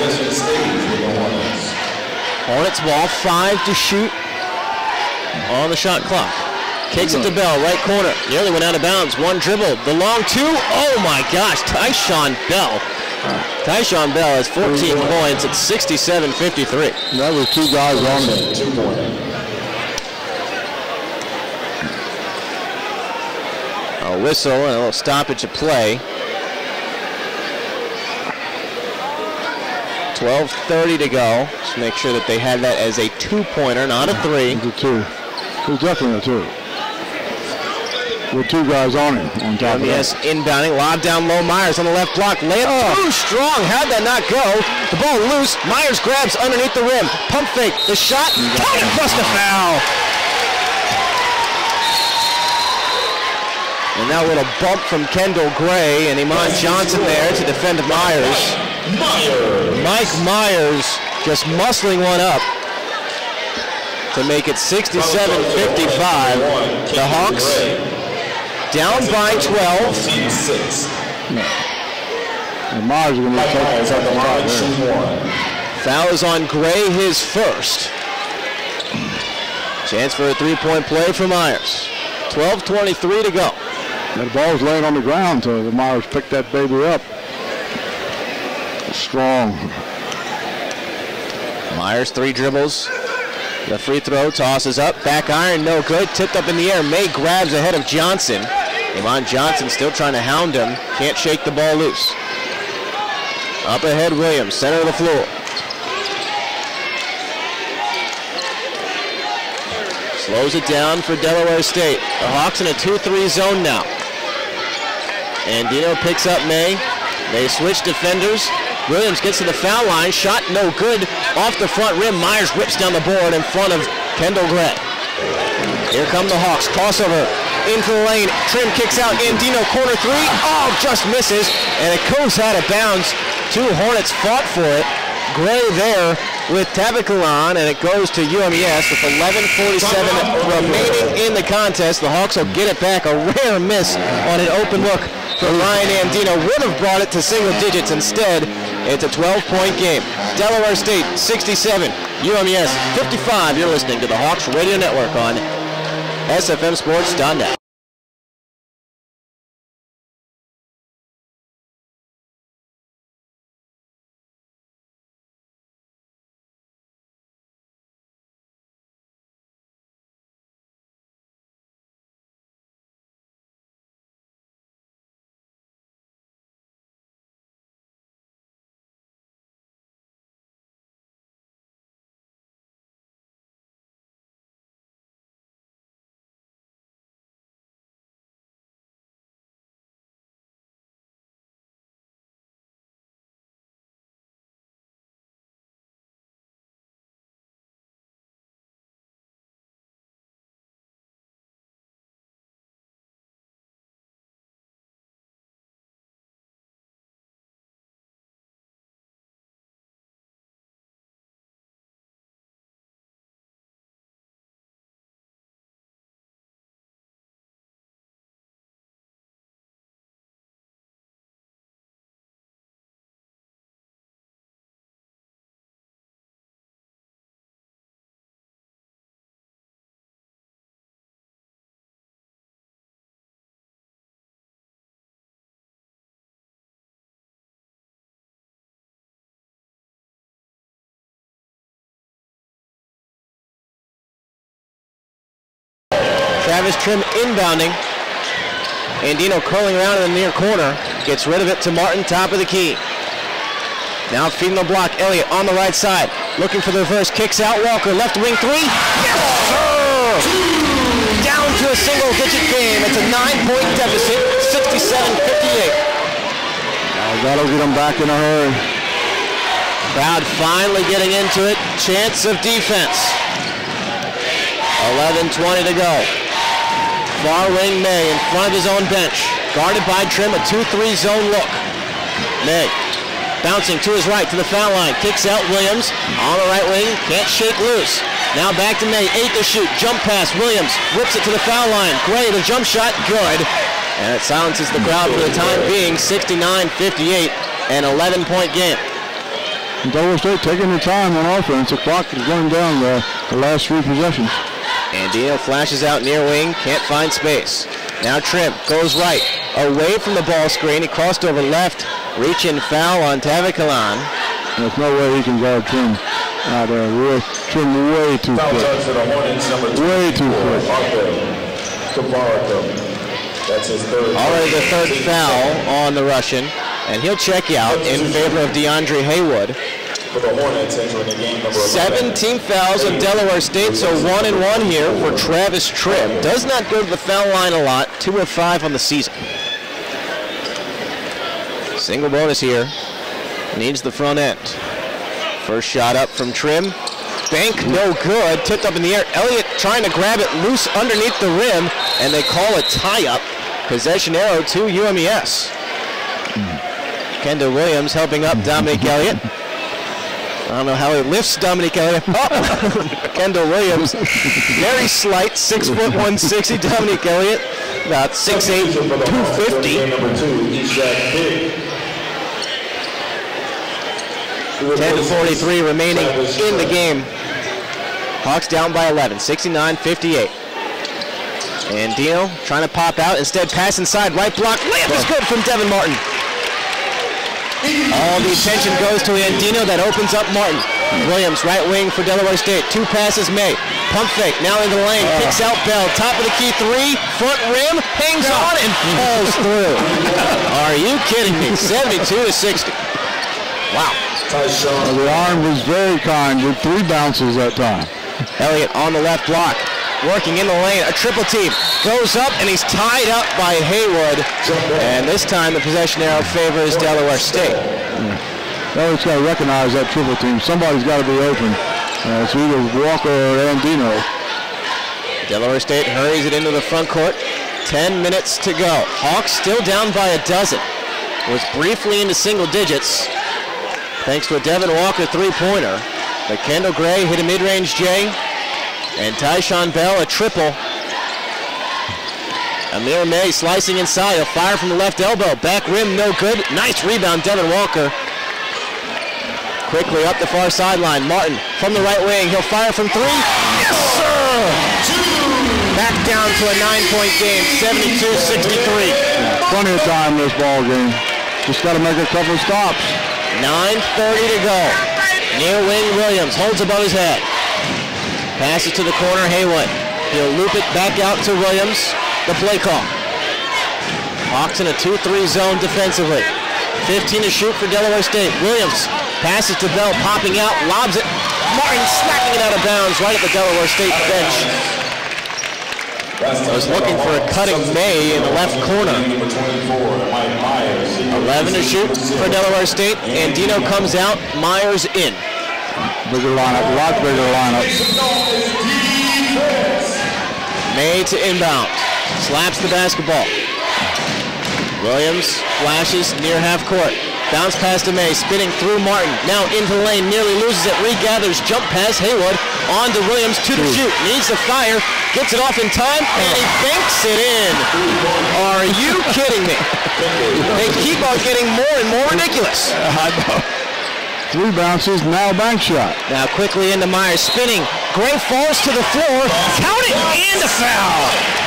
Hornets ball, 5 to shoot on the shot clock. Kicks it to Bell, right corner. Nearly went out of bounds. One dribble. The long 2. Oh my gosh, Tyshawn Bell. Tyshawn Bell has 14 points at 67-53.
That was 2 guys on it.
2-pointer.
A whistle and a little stoppage of play. 12:30 to go. Just make sure that they had that as a 2-pointer, not a 3.
It's a 2. It was definitely a 2. With 2 guys on him on top of that.
Yes, inbounding, lob down low. Myers on the left block. Layup too strong. How'd that not go? The ball loose. Myers grabs underneath the rim. Pump fake. The shot. Counted plus the foul. And that little bump from Kendall Gray and Iman Johnson there to defend Myers. Mike Myers just muscling one up to make it 67-55. The Hawks down by 12.
And Myers is going to take the spot.
Foul is on Gray, his first. Chance for a 3-point play for Myers. 12:23 to go.
That ball was laying on the ground, so the Myers picked that baby up. Strong.
Myers 3 dribbles. The free throw tosses up. Back iron, no good. Tipped up in the air. May grabs ahead of Johnson. Iman Johnson still trying to hound him. Can't shake the ball loose. Up ahead Williams, center of the floor. Slows it down for Delaware State. The Hawks in a 2-3 zone now. Andino picks up May. They switch defenders. Williams gets to the foul line. Shot no good. Off the front rim. Myers whips down the board in front of Kendall Gray. Here come the Hawks. Crossover into the lane. Trim kicks out. Andino corner three. Oh, just misses. And it goes out of bounds. Two Hornets fought for it. Gray there with Tabakalan, and it goes to UMES with 11:47 remaining in the contest. The Hawks will get it back. A rare miss on an open look from Ryan Andino. Would have brought it to single digits. Instead, it's a 12-point game. Delaware State 67, UMES 55. You're listening to the Hawks Radio Network on SFMSports.net. Travis Trim inbounding. Andino curling around in the near corner. Gets rid of it to Martin, top of the key. Now feeding the block. Elliott on the right side. Looking for the reverse. Kicks out. Walker. Left wing three. Yes, sir! Down to a single-digit game. It's a 9-point deficit. 67-58.
That'll get them back in a hurry.
Crowd finally getting into it. Chance of defense. 11:20 to go. Far wing May in front of his own bench. Guarded by Trim, a 2-3 zone look. May bouncing to his right to the foul line. Kicks out Williams on the right wing. Can't shake loose. Now back to May. 8 to shoot. Jump pass. Williams whips it to the foul line. Gray, the jump shot. Good. And it silences the crowd for the time being. 69-58, an 11-point game.
Delaware State taking their time on offense. The clock is running down the last three possessions.
Andino flashes out near wing, can't find space. Now Trim goes right, away from the ball screen. He crossed over left, reach and foul on Tavakalan.
There's no way he can guard Trim out there. Trim way too quick. Way too quick.
That's his third.
Already the third foul on the Russian, and he'll check out in favor of DeAndre Haywood.
For the Hornets entering the game number
17 fouls of Delaware State, so 1-1 here for Travis Trim. Does not go to the foul line a lot, 2 of 5 on the season. Single bonus here, needs the front end. First shot up from Trim, bank no good, tipped up in the air. Elliott trying to grab it loose underneath the rim, and they call a tie-up. Possession arrow to UMES. Kendall Williams helping up Dominic Elliott. I don't know how he lifts Dominic Elliott. Oh. Kendall Williams, very slight, 6 foot 160. Dominic Elliott, about 6'8", 250. 10:43 remaining in the game. Hawks down by 11, 69-58. Andino trying to pop out, instead pass inside, right block. Layup is good from Devin Martin. All the attention goes to Andino, that opens up Martin. Williams, right wing for Delaware State. 2 passes, May. Pump fake, now in the lane. Kicks out Bell. Top of the key, 3. Front rim, hangs on and falls through. Are you kidding me? 72-60. Wow.
The arm was very kind with 3 bounces that time.
Elliott on the left block. working in the lane. A triple team goes up, and he's tied up by Haywood. And this time the possession arrow favors Delaware State.
Well, it's got to recognize that triple team. Somebody's got to be open. It's either Walker or Andino.
Delaware State hurries it into the front court. 10 minutes to go. Hawks still down by a dozen. Was briefly into single digits thanks to a Devin Walker three-pointer. But Kendall Gray hit a mid-range J. And Tyshawn Bell a triple. Amir May slicing inside. He'll fire from the left elbow. Back rim, no good. Nice rebound, Devin Walker. Quickly up the far sideline. Martin from the right wing. He'll fire from three. Yes, sir! Back down to a 9-point game, 72-63.
Plenty of time in this ball game. Just got to make a couple of stops.
9:30 to go. Near wing Williams holds above his head. Passes to the corner, Haywood. He'll loop it back out to Williams. The play call. Hawks in a 2-3 zone defensively. 15 to shoot for Delaware State. Williams passes to Bell, popping out, lobs it. Martin smacking it out of bounds right at the Delaware State bench. I was looking for a cutting May in the left corner. 11 to shoot for Delaware State, and Dino comes out, Myers in.
Bigger lineup, a lot bigger lineup.
May to inbound, slaps the basketball. Williams flashes near half court. Bounce pass to May, spinning through Martin. Now into the lane, nearly loses it, regathers, jump pass, Haywood. On to Williams, 2 to shoot. Needs the fire, gets it off in time, and he banks it in. Are you kidding me? They keep on getting more and more ridiculous.
I know. 3 bounces, now bank shot.
Now quickly into Myers, spinning. Gray falls to the floor, count it, and a foul.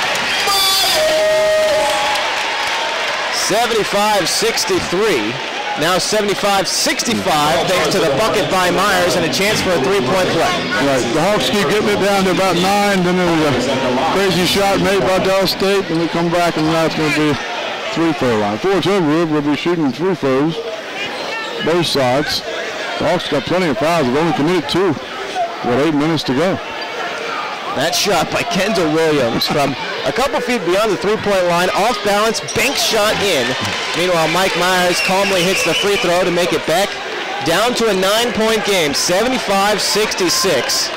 75-63. Now 75-65 thanks to the bucket by Myers and a chance for a three-point play.
Right, the Hawks keep getting it down to about 9, then there was a crazy shot made by Del State, and we come back and now it's going to be free-throw line. Fortunately, we'll be shooting free throws, both sides. The Hawks got plenty of fouls. They've only committed 2 with 8 minutes to go.
That shot by Kendall Williams from a couple feet beyond the three-point line, off balance, bank shot in. Meanwhile, Mike Myers calmly hits the free throw to make it back down to a 9-point game, 75-66.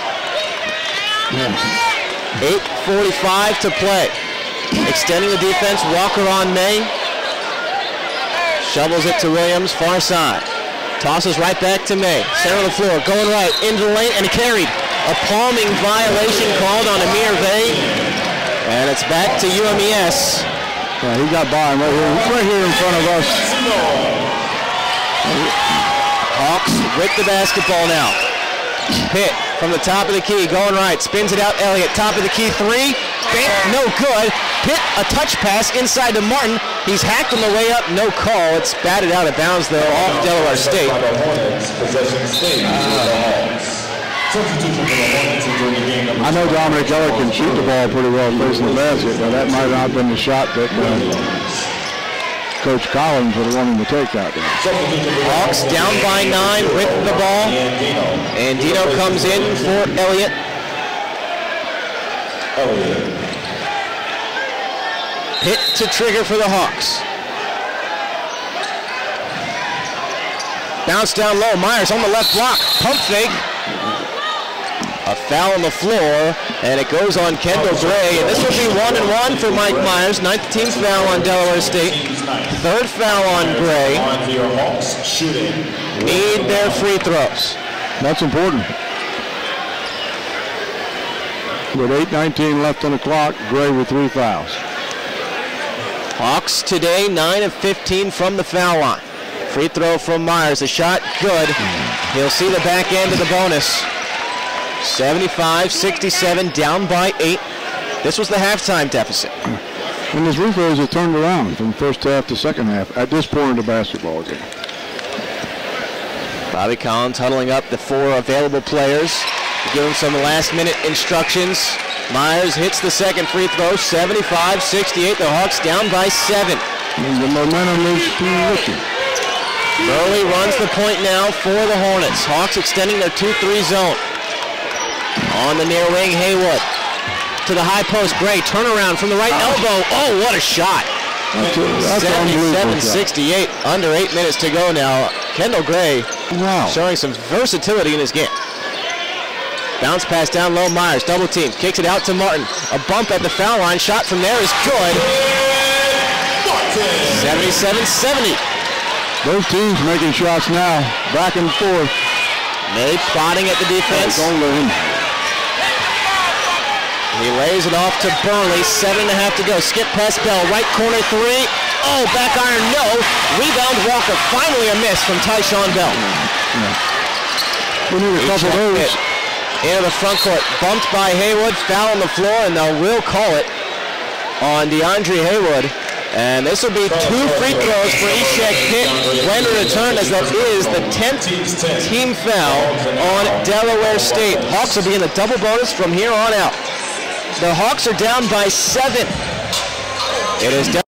8:45 to play. Extending the defense, Walker on May. Shovels it to Williams, far side. Tosses right back to May. Center of the floor, going right, into the lane, and he carried. A palming violation called on Amir Vay. And it's back to UMES.
Yeah, he got by him right here in front of us.
Hawks with the basketball now. Pitt from the top of the key, going right, spins it out, Elliott, top of the key, 3. Bank, no good. Pitt, a touch pass inside to Martin. He's hacked on the way up, no call. It's batted out of bounds though, off Delaware State.
I know Dominic Eller can shoot the ball pretty well facing the basket, but that might not have been the shot that Coach Collins would have wanted him to take out there.
Hawks down by 9 with the ball, and Dino comes in for Elliott. Pitt to trigger for the Hawks. Bounce down low, Myers on the left block, pump fake. A foul on the floor, and it goes on Kendall Gray. And this will be 1-1 for Mike Myers. 19th foul on Delaware State. 3rd foul on Gray. Need their free throws.
That's important. With 8:19 left on the clock, Gray with 3 fouls.
Hawks today 9 of 15 from the foul line. Free throw from Myers. The shot good. He'll see the back end of the bonus. 75-67, down by 8. This was the halftime deficit.
And his free throws have turned around from first half to second half at this point in the basketball game.
Bobby Collins huddling up the 4 available players to give him some last-minute instructions. Myers hits the second free throw, 75-68. The Hawks down by 7.
And the momentum is looking.
Burley runs the point now for the Hornets. Hawks extending their 2-3 zone. On the near wing, Haywood. to the high post. Gray, turnaround from the right elbow. Oh, what a shot.
That's
77-68, under 8 minutes to go now. Kendall Gray showing some versatility in his game. Bounce pass down low, Myers, double team, kicks it out to Martin. A bump at the foul line, shot from there is good. 77-70.
Both teams making shots now, back and forth.
May plotting at the defense.
Don't let him.
He lays it off to Burley, 7.5 to go. Skip past Bell, right corner three. Oh, back iron, no. Rebound Walker, finally a miss from Tyshawn Bell.
We need a couple of those.
Into the front court, bumped by Haywood, foul on the floor, and they will call it on DeAndre Haywood. And this will be 2 free throws for Ishak Pitt when returned, as that is the 10th team foul on Delaware State. Hawks will be in the double bonus from here on out. The Hawks are down by 7. It is down.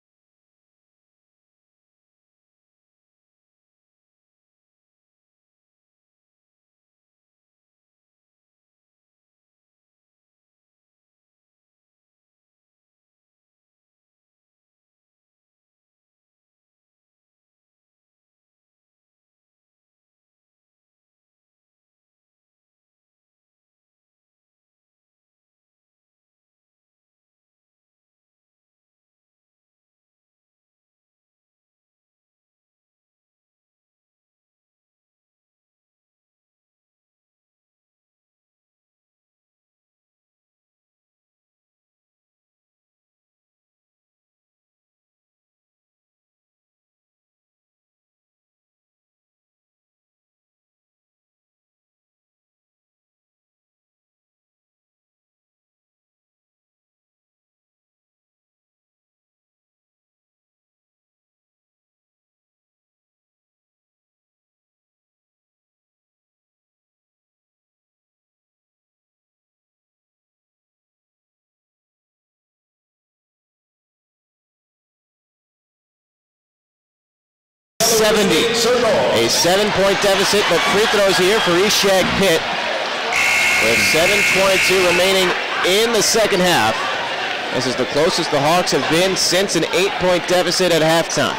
A 7-point deficit, but free throws here for Ishak Pitt with 7:22 remaining in the second half. This is the closest the Hawks have been since an 8-point deficit at halftime.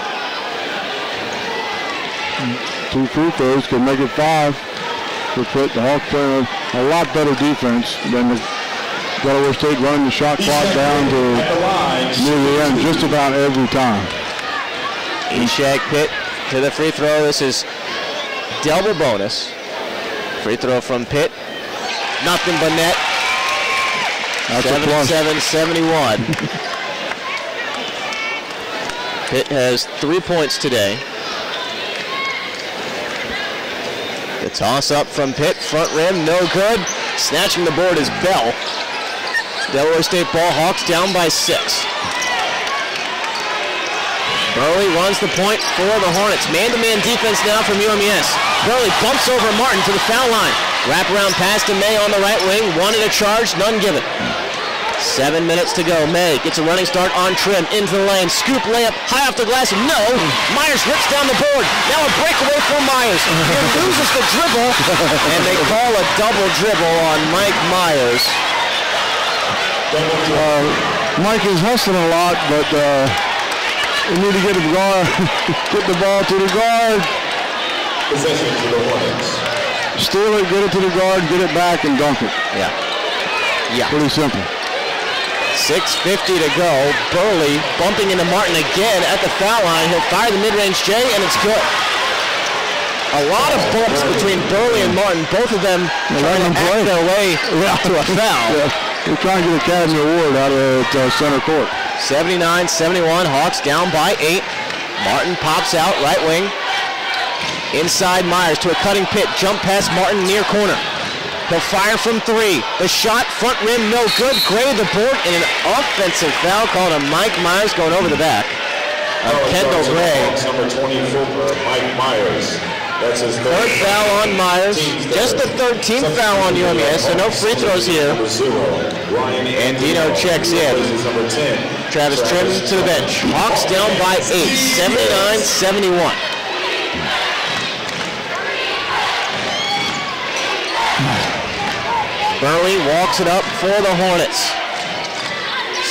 2 free throws can make it 5 for Pitt. The Hawks playing a lot better defense than the Delaware State running the shot clock down to near the end just about every time.
Ishak Pitt to the free throw. This is double bonus. Free throw from Pitt. Nothing but net.
That's
77-71. Pitt has 3 points today. The toss up from Pitt. Front rim, no good. Snatching the board is Bell. Delaware State ball. Hawks down by 6. Burley runs the point for the Hornets. Man-to-man defense now from UMES. Burley bumps over Martin to the foul line. Wraparound pass to May on the right wing. Wanted a charge, none given. 7 minutes to go. May gets a running start on trim into the lane. Scoop layup high off the glass. No. Myers rips down the board. Now a breakaway for Myers. He loses the dribble. And they call a double dribble on Mike Myers.
Mike is hustling a lot, but we need to get the guard, get the ball to the guard.
Possession to the Hornets.
Steal it, get it to the guard, get it back, and dunk it.
Yeah.
Pretty simple.
6:50 to go. Burley bumping into Martin again at the foul line. He'll fire the mid-range J, and it's good. A lot of bumps between Burley and Martin. Both of them trying to act their way to a foul.
They're trying to get Academy Award out of center court.
79-71, Hawks down by 8. Martin pops out, right wing. Inside Myers to a cutting Pitt. Jump past Martin, near corner. He'll fire from 3. The shot, front rim, no good. Gray the board, and an offensive foul called on Mike Myers going over the back of Kendall Gray.
Number 24, Mike Myers. That's his
third foul on Myers. Just the 13th foul on UMES, so no free throws here. And Dino checks in. Travis Trim to the bench. Hawks down by 8, 79-71. Burley walks it up for the Hornets.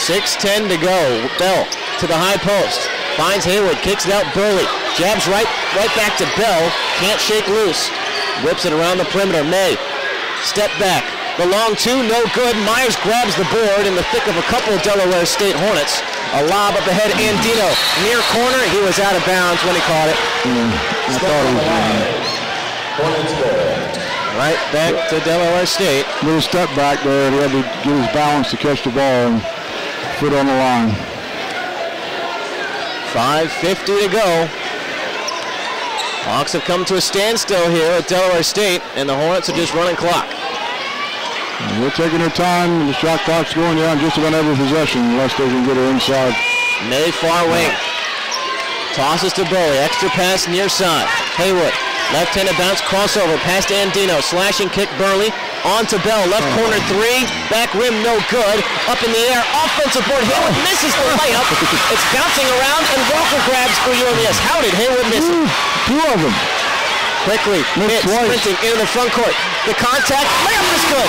6:10 to go. Bell to the high post. Finds Haywood, kicks it out Burley. Jabs right back to Bell. Can't shake loose. Whips it around the perimeter. May, step back. The long two, no good. Myers grabs the board in the thick of a couple of Delaware State Hornets. A lob up ahead, Andino. Near corner, he was out of bounds when he caught it.
I thought it was
Hornets ball.
Right back to Delaware State.
little step back there. He had to get his balance to catch the ball and foot on the line.
5:50 to go. Hawks have come to a standstill here at Delaware State, and the Hornets are just running clock.
And they're taking their time. The shot clock's going down just about every possession unless they can get her inside.
May far wing. Tosses to Burley. Extra pass near side. Haywood. Left-handed bounce crossover past Andino. Slashing kick Burley. On to Bell. Left corner three. Back rim no good. Up in the air. Offensive board. Haywood misses the layup. It's bouncing around and Walker grabs for UMES. How did Haywood miss it?
Two of them.
Quickly, hit, sprinting into the front court. The contact, layup is good.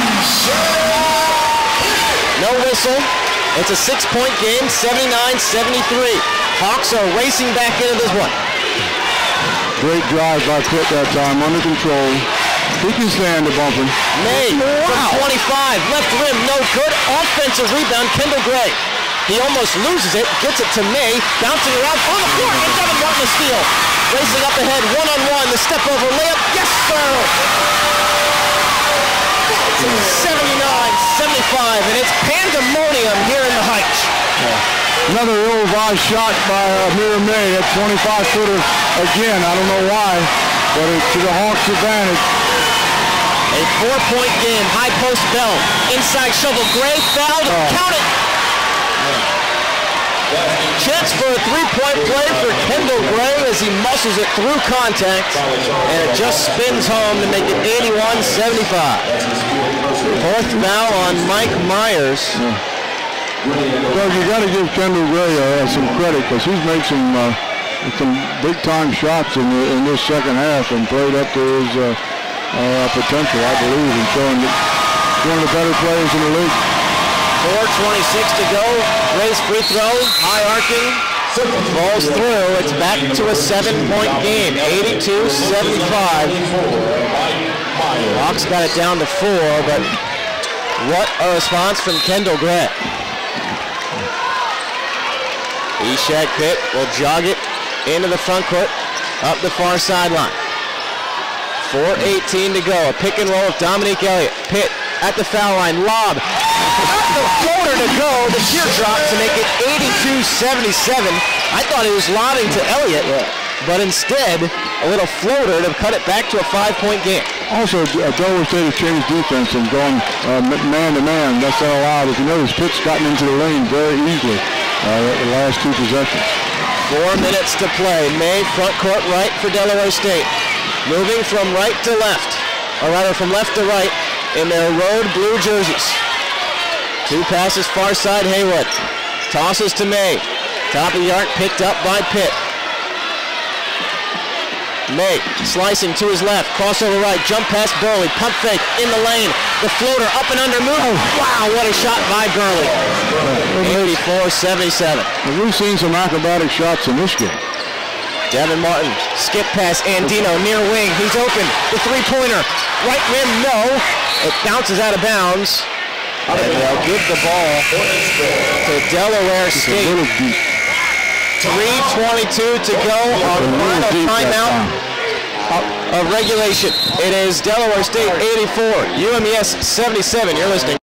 No whistle. It's a 6-point game, 79-73. Hawks are racing back into this one.
Great drive by Pitt that time, under control. He can stand the bumping.
May from 25, left rim, no good. Offensive rebound, Kendall Gray. He almost loses it, gets it to May, bouncing around on the floor, and Devin Martin the steal. Racing up ahead, one-on-one, the step over layup, yes sir! 79-75, and it's pandemonium here in the Hytche.
Another ill-advised shot by Mira May at 25-footer again. I don't know why, but it's to the Hawks' advantage.
A 4-point game, high post Bell, inside shovel, Gray fouled, count it! Chance for a 3-point play for Kendall Gray as he muscles it through contact, and it just spins home to make it 81-75. Fourth foul on Mike Myers.
Doug, you got to give Kendall Gray some credit because he's made some big-time shots in this second half and played up to his potential, I believe, and showing one of the better players in the league.
4:26 to go. Gray's free throw, high arcing, falls through. It's back to a 7-point game, 82-75. Hawks got it down to 4, but what a response from Kendall Gray. Eshak Pitt will jog it into the front court, up the far sideline. 4:18 to go. A pick and roll of Dominique Elliott. Pitt at the foul line, lob. Not the floater to go, the teardrop to make it 82-77. I thought he was lobbing to Elliott, but instead, a little floater to cut it back to a 5-point game.
Also, Delaware State has changed defense and gone man-to-man. That's not allowed. If you notice, Pitt's gotten into the lane very easily the last two possessions.
4 minutes to play. May front court right for Delaware State. Moving from right to left, or rather from left to right, in their road blue jerseys. Two passes far side, Haywood. Tosses to May. Top of the arc picked up by Pitt. May slicing to his left, crossover right, jump pass Burley, pump fake in the lane. The floater up and under move. Wow, what a shot by Burley. 84-77.
We've seen some acrobatic shots in this game.
Devin Martin, skip pass, Andino near wing, he's open, the three-pointer, right rim, no, it bounces out of bounds, and they'll give the ball to Delaware State. 3:22 to go on final timeout of regulation. It is Delaware State 84, UMES 77. You're listening.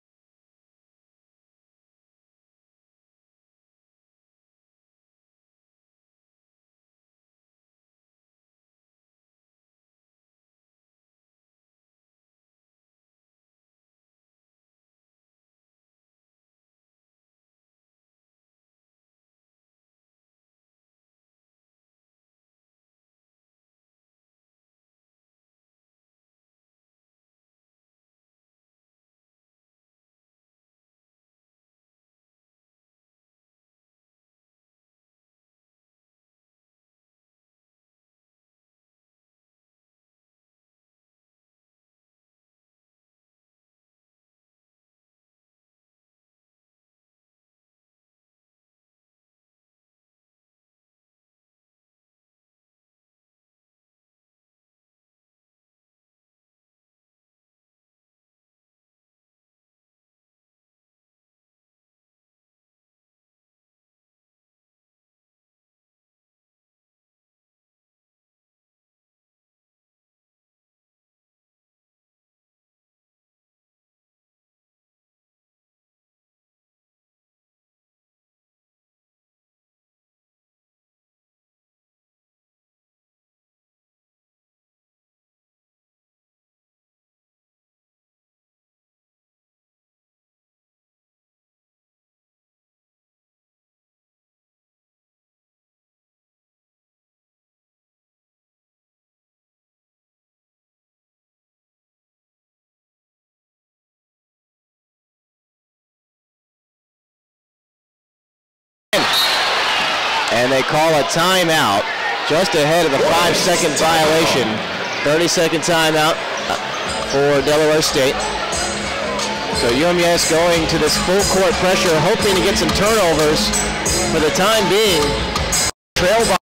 and they call a timeout just ahead of the 5-second violation. 30-second timeout for Delaware State. So UMES going to this full court pressure, hoping to get some turnovers. For the time being, trail by.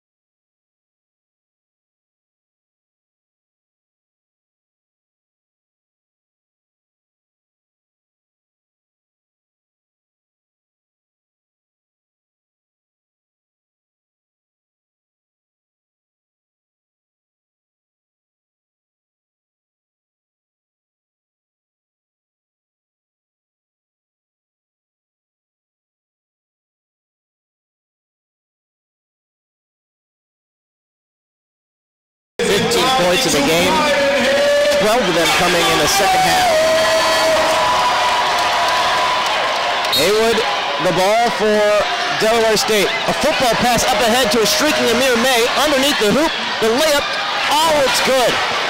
Points in the game, 12 of them coming in the second half. Haywood, the ball for Delaware State. A football pass up ahead to a streaking Amir May, underneath the hoop, the layup, oh, it's good.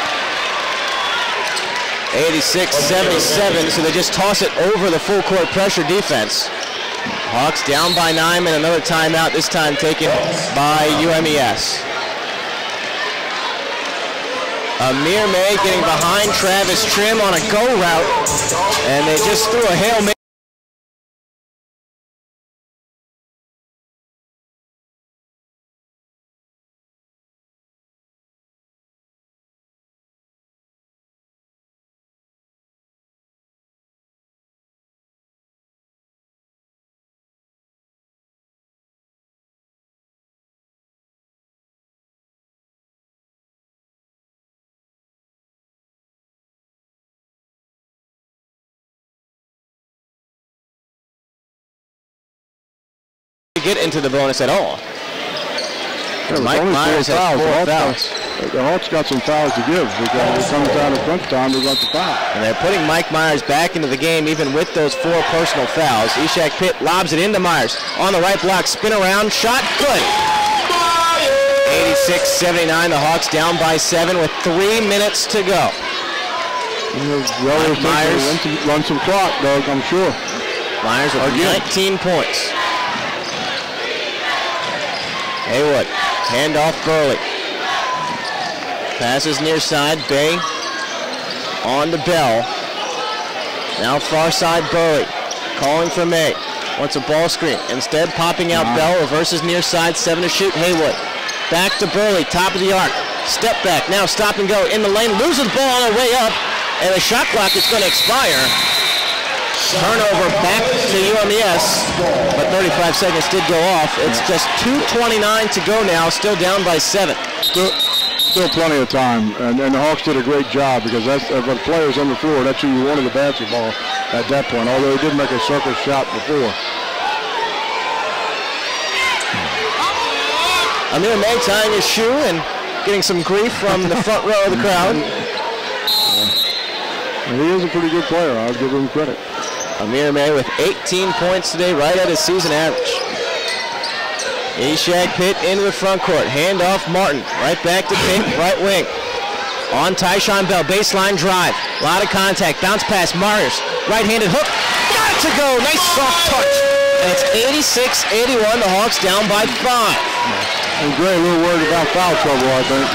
86-77, so they just toss it over the full court pressure defense. Hawks down by 9 and another timeout, this time taken by UMES. Amir May getting behind Travis Trim on a go route, and they just threw a Hail Mary. Get into the bonus at all.
Yeah,
Mike Myers has 4 fouls.
The Hawks got some fouls to give because it comes down to crunch time, they're going to foul.
And they're putting Mike Myers back into the game even with those 4 personal fouls. Ishak Pitt lobs it into Myers. On the right block, spin around, shot, good. 86-79, the Hawks down by 7 with 3 minutes to go.
Mike Myers run some clock, Doug, I'm sure.
Myers with 19 points. Haywood, handoff Burley. Passes near side, Bay on to Bell. Now far side Burley, calling for May. Wants a ball screen. Instead popping out Bell, reverses near side, 7 to shoot, Haywood. Back to Burley, top of the arc. Step back, now stop and go in the lane, loses the ball on her way up, and the shot clock is going to expire. Turnover back to UMES, but 35 seconds did go off. It's just 2:29 to go now, still down by 7.
Still plenty of time, and the Hawks did a great job because that's the players on the floor. That's who you wanted the basketball at that point, although he did make a circle shot before.
Amir May tying his shoe and getting some grief from the front row of the crowd.
And he is a pretty good player. I'll give him credit.
Amir May with 18 points today, right at his season average. Ishak Pitt into the front court. Hand off Martin. Right back to Pitt, right wing. On Tyshawn Bell, baseline drive. A lot of contact. Bounce pass, Myers. Right-handed hook. Got it to go. Nice soft touch. And it's 86-81. The Hawks down by 5.
And Gray a little worried about foul trouble, I think.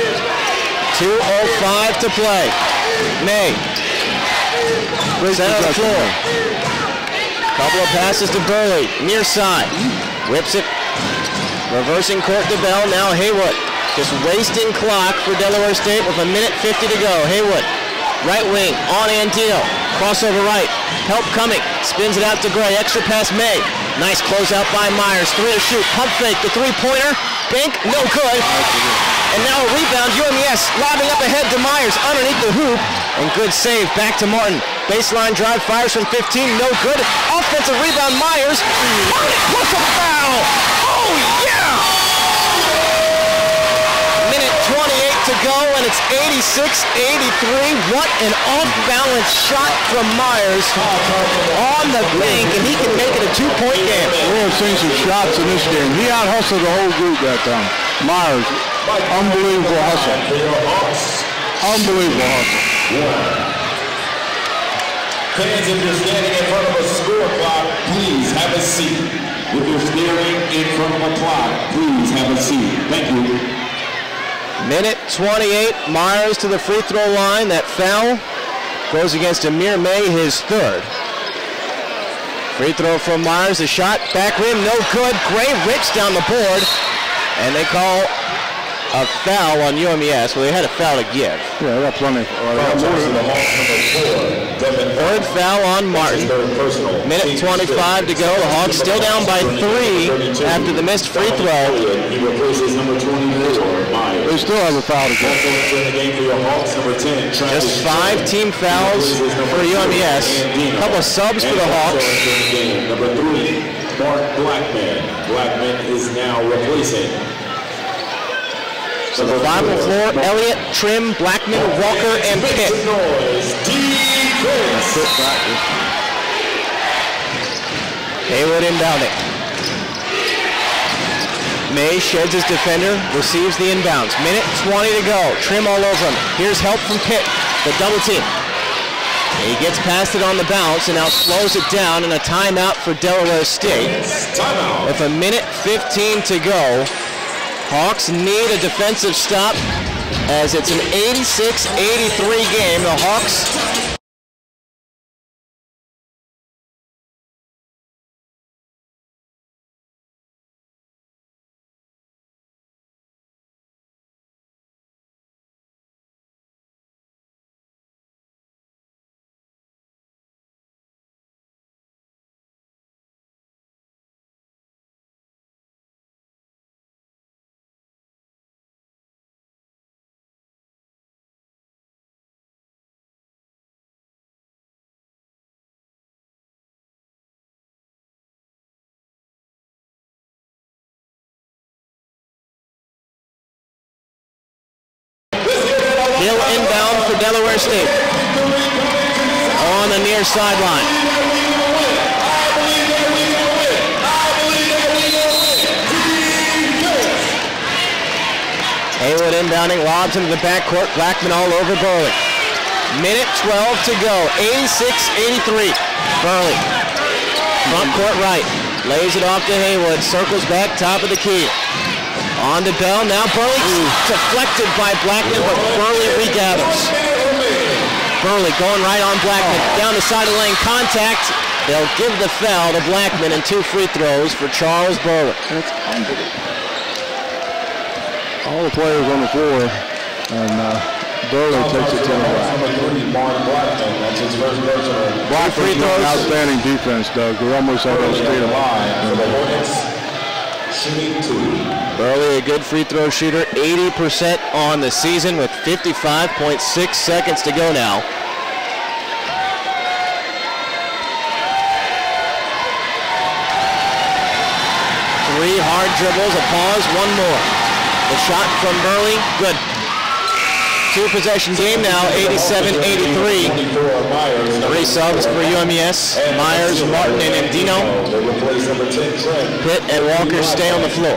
2:05 to play. May. Center of the floor. Couple of passes to Burley. Near side. Whips it. Reversing court to Bell. Now Haywood. Just wasting clock for Delaware State with 1:50 to go. Haywood. Right wing. On and deal. Crossover right. Help coming. Spins it out to Gray. Extra pass May. Nice closeout by Myers. 3 to shoot. Pump fake. The 3-pointer. Bank. No good. And now a rebound. UMES lobbing up ahead to Myers underneath the hoop. And good save. Back to Martin. Baseline drive. Fires from 15. No good. Offensive rebound. Myers. What's a foul? Oh, yeah! Minute 28 to go, and it's 86-83. What an off-balance shot from Myers on the bank, and he can make it a 2-point game.
We have seen some shots in this game. He out-hustled the whole group that time. Myers, unbelievable hustle. Unbelievable hustle.
Fans, if you're standing in front of a score clock, please have a seat. If you're staring in front of a clock, please have a seat. Thank you.
Minute 28, Myers to the free throw line. That foul goes against Amir May, his third. Free throw from Myers, a shot, back rim, no good. Gray rips down the board, and they call a foul on UMES. Well, they had a foul to give.
Yeah, that's plenty.
Third foul on Martin. Minute 25 to go. The Hawks still down by 3 after the missed free throw.
He replaces number 24, Myers.
They still have a foul to give.
Just 5 team fouls for UMES. A couple of subs for the Hawks.
Number 3, Mark Blackman. Blackman is now replacing.
So the five on the floor, Elliott, Trim, Blackman, Walker, and Pitt. Haywood inbounding. May sheds his defender, receives the inbounds. Minute 20 to go. Trim all over him. Here's help from Pitt, the double team. He gets past it on the bounce and now slows it down in a timeout for Delaware State. With a minute 15 to go, Hawks need a defensive stop as it's an 86-83 game. The Hawks Hill inbound for Delaware State. On the near sideline. Haywood inbounding, lobs into the backcourt. Blackman all over Burley. Minute 12 to go. 86-83. Burley. Front court right. Lays it off to Haywood. Circles back, top of the key. On to Bell, now Burley deflected by Blackman, but Burley regathers. Burley going right on Blackman, down the side of the lane, contact. They'll give the foul to Blackman and 2 free throws for Charles Burley.
That's unbelievable. All the players on the floor, and Burley takes it to the Black free throws. Outstanding defense, Doug. They almost had that state of line.
Burley, a good free throw shooter, 80% on the season with 55.6 seconds to go now. Three hard dribbles, a pause, one more. The shot from Burley, good. 2-possession game now, 87-83. 3 subs for UMES, Myers, Martin, and Endino. Pitt and Walker stay on the floor.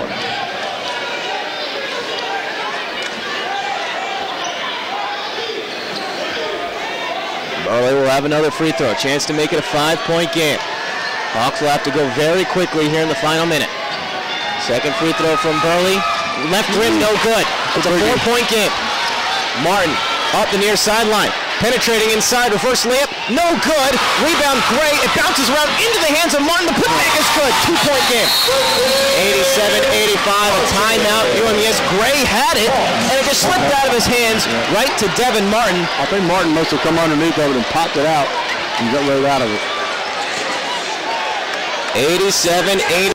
Burley will have another free throw, chance to make it a 5-point game. Hawks will have to go very quickly here in the final minute. Second free throw from Burley, left rim, no good. It's a 4-point game. Martin up the near sideline, penetrating inside, reverse layup, no good. Rebound Gray, it bounces around into the hands of Martin. The putback is good. 2-point game. 87-85, a timeout. UMES. Gray had it, and it just slipped out of his hands right to Devin Martin.
I think Martin must have come underneath of it and popped it out and got right out of it.
87-80.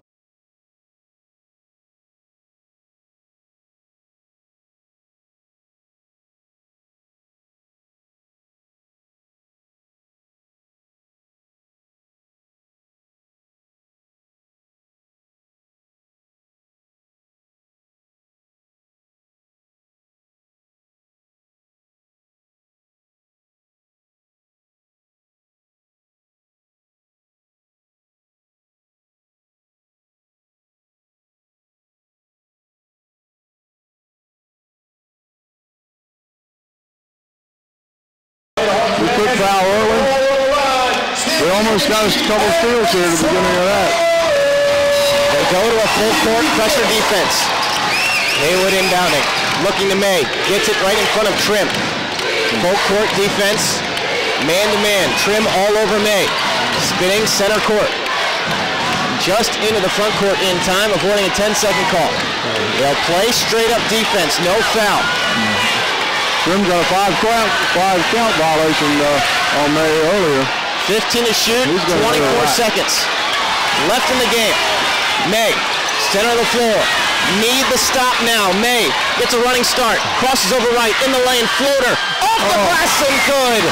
Quick foul early. We almost got a couple steals here at the beginning of that.
go to a full court pressure defense. Haywood inbounding, looking to May, gets it right in front of Trim. Full court defense, man-to-man, Trim all over May. Spinning center court. Just into the front court in time, avoiding a 10-second call. They'll play straight-up defense, no foul.
Trim got a five count violation on May earlier.
15 to shoot, 24 seconds left in the game. May, center of the floor. Need the stop now. May gets a running start. Crosses over right in the lane. Floater off the glass and good.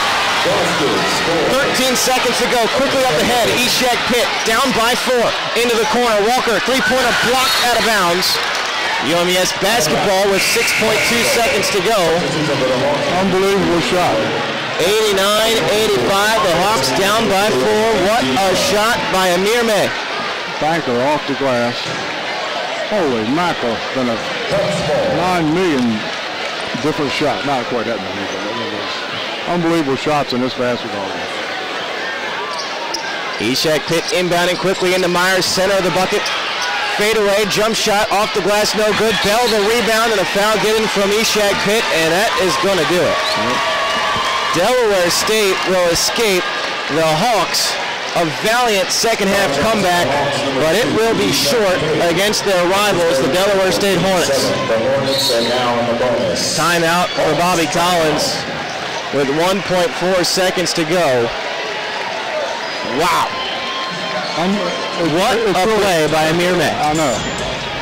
13 seconds to go. Quickly up ahead. Eshak Pitt down by 4. Into the corner. Walker, three-pointer blocked out of bounds. UMES basketball with 6.2 seconds to go.
Unbelievable shot.
89-85. The Hawks down by 4. What a shot by Amir May.
Banker off the glass. Holy mackerel, been a 9 million different shot. Not quite that many, but unbelievable shots in this basketball game.
Eshak Pitt inbounding quickly into Myers, center of the bucket. Fade away, jump shot off the glass, no good. Bell the rebound and a foul given from Eshak Pitt, and that is going to do it. Delaware State will escape the Hawks. A valiant second half comeback, but it will be short against their rivals, the Delaware State Hornets. Timeout for Bobby Collins with 1.4 seconds to go. Wow. What a play by Amir May.
I know.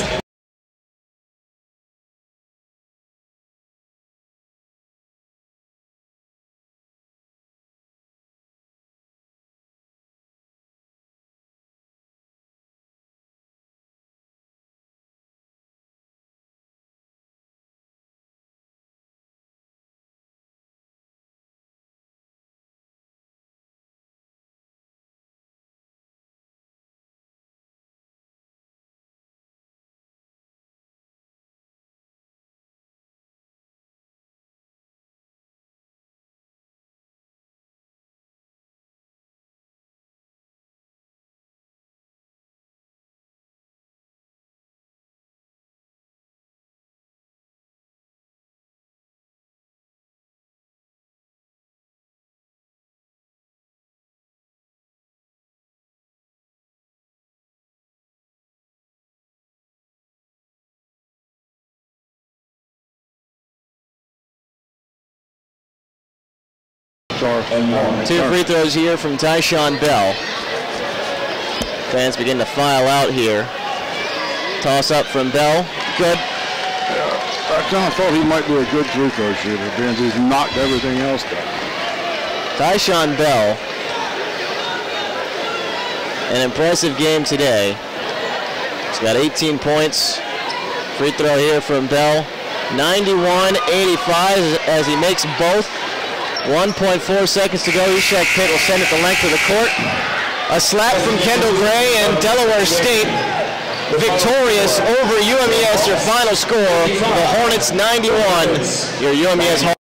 Two free throws here from Tyshawn Bell. Fans begin to file out here. Toss up from Bell. Good.
I kind of thought he might be a good free throw shooter, because he's knocked everything else down.
Tyshawn Bell. An impressive game today. He's got 18 points. Free throw here from Bell. 91-85 as he makes both. 1.4 seconds to go. Eshak Pitt will send it the length of the court. A slap from Kendall Gray, and Delaware State victorious over UMES. Your final score, the Hornets 91. Your UMES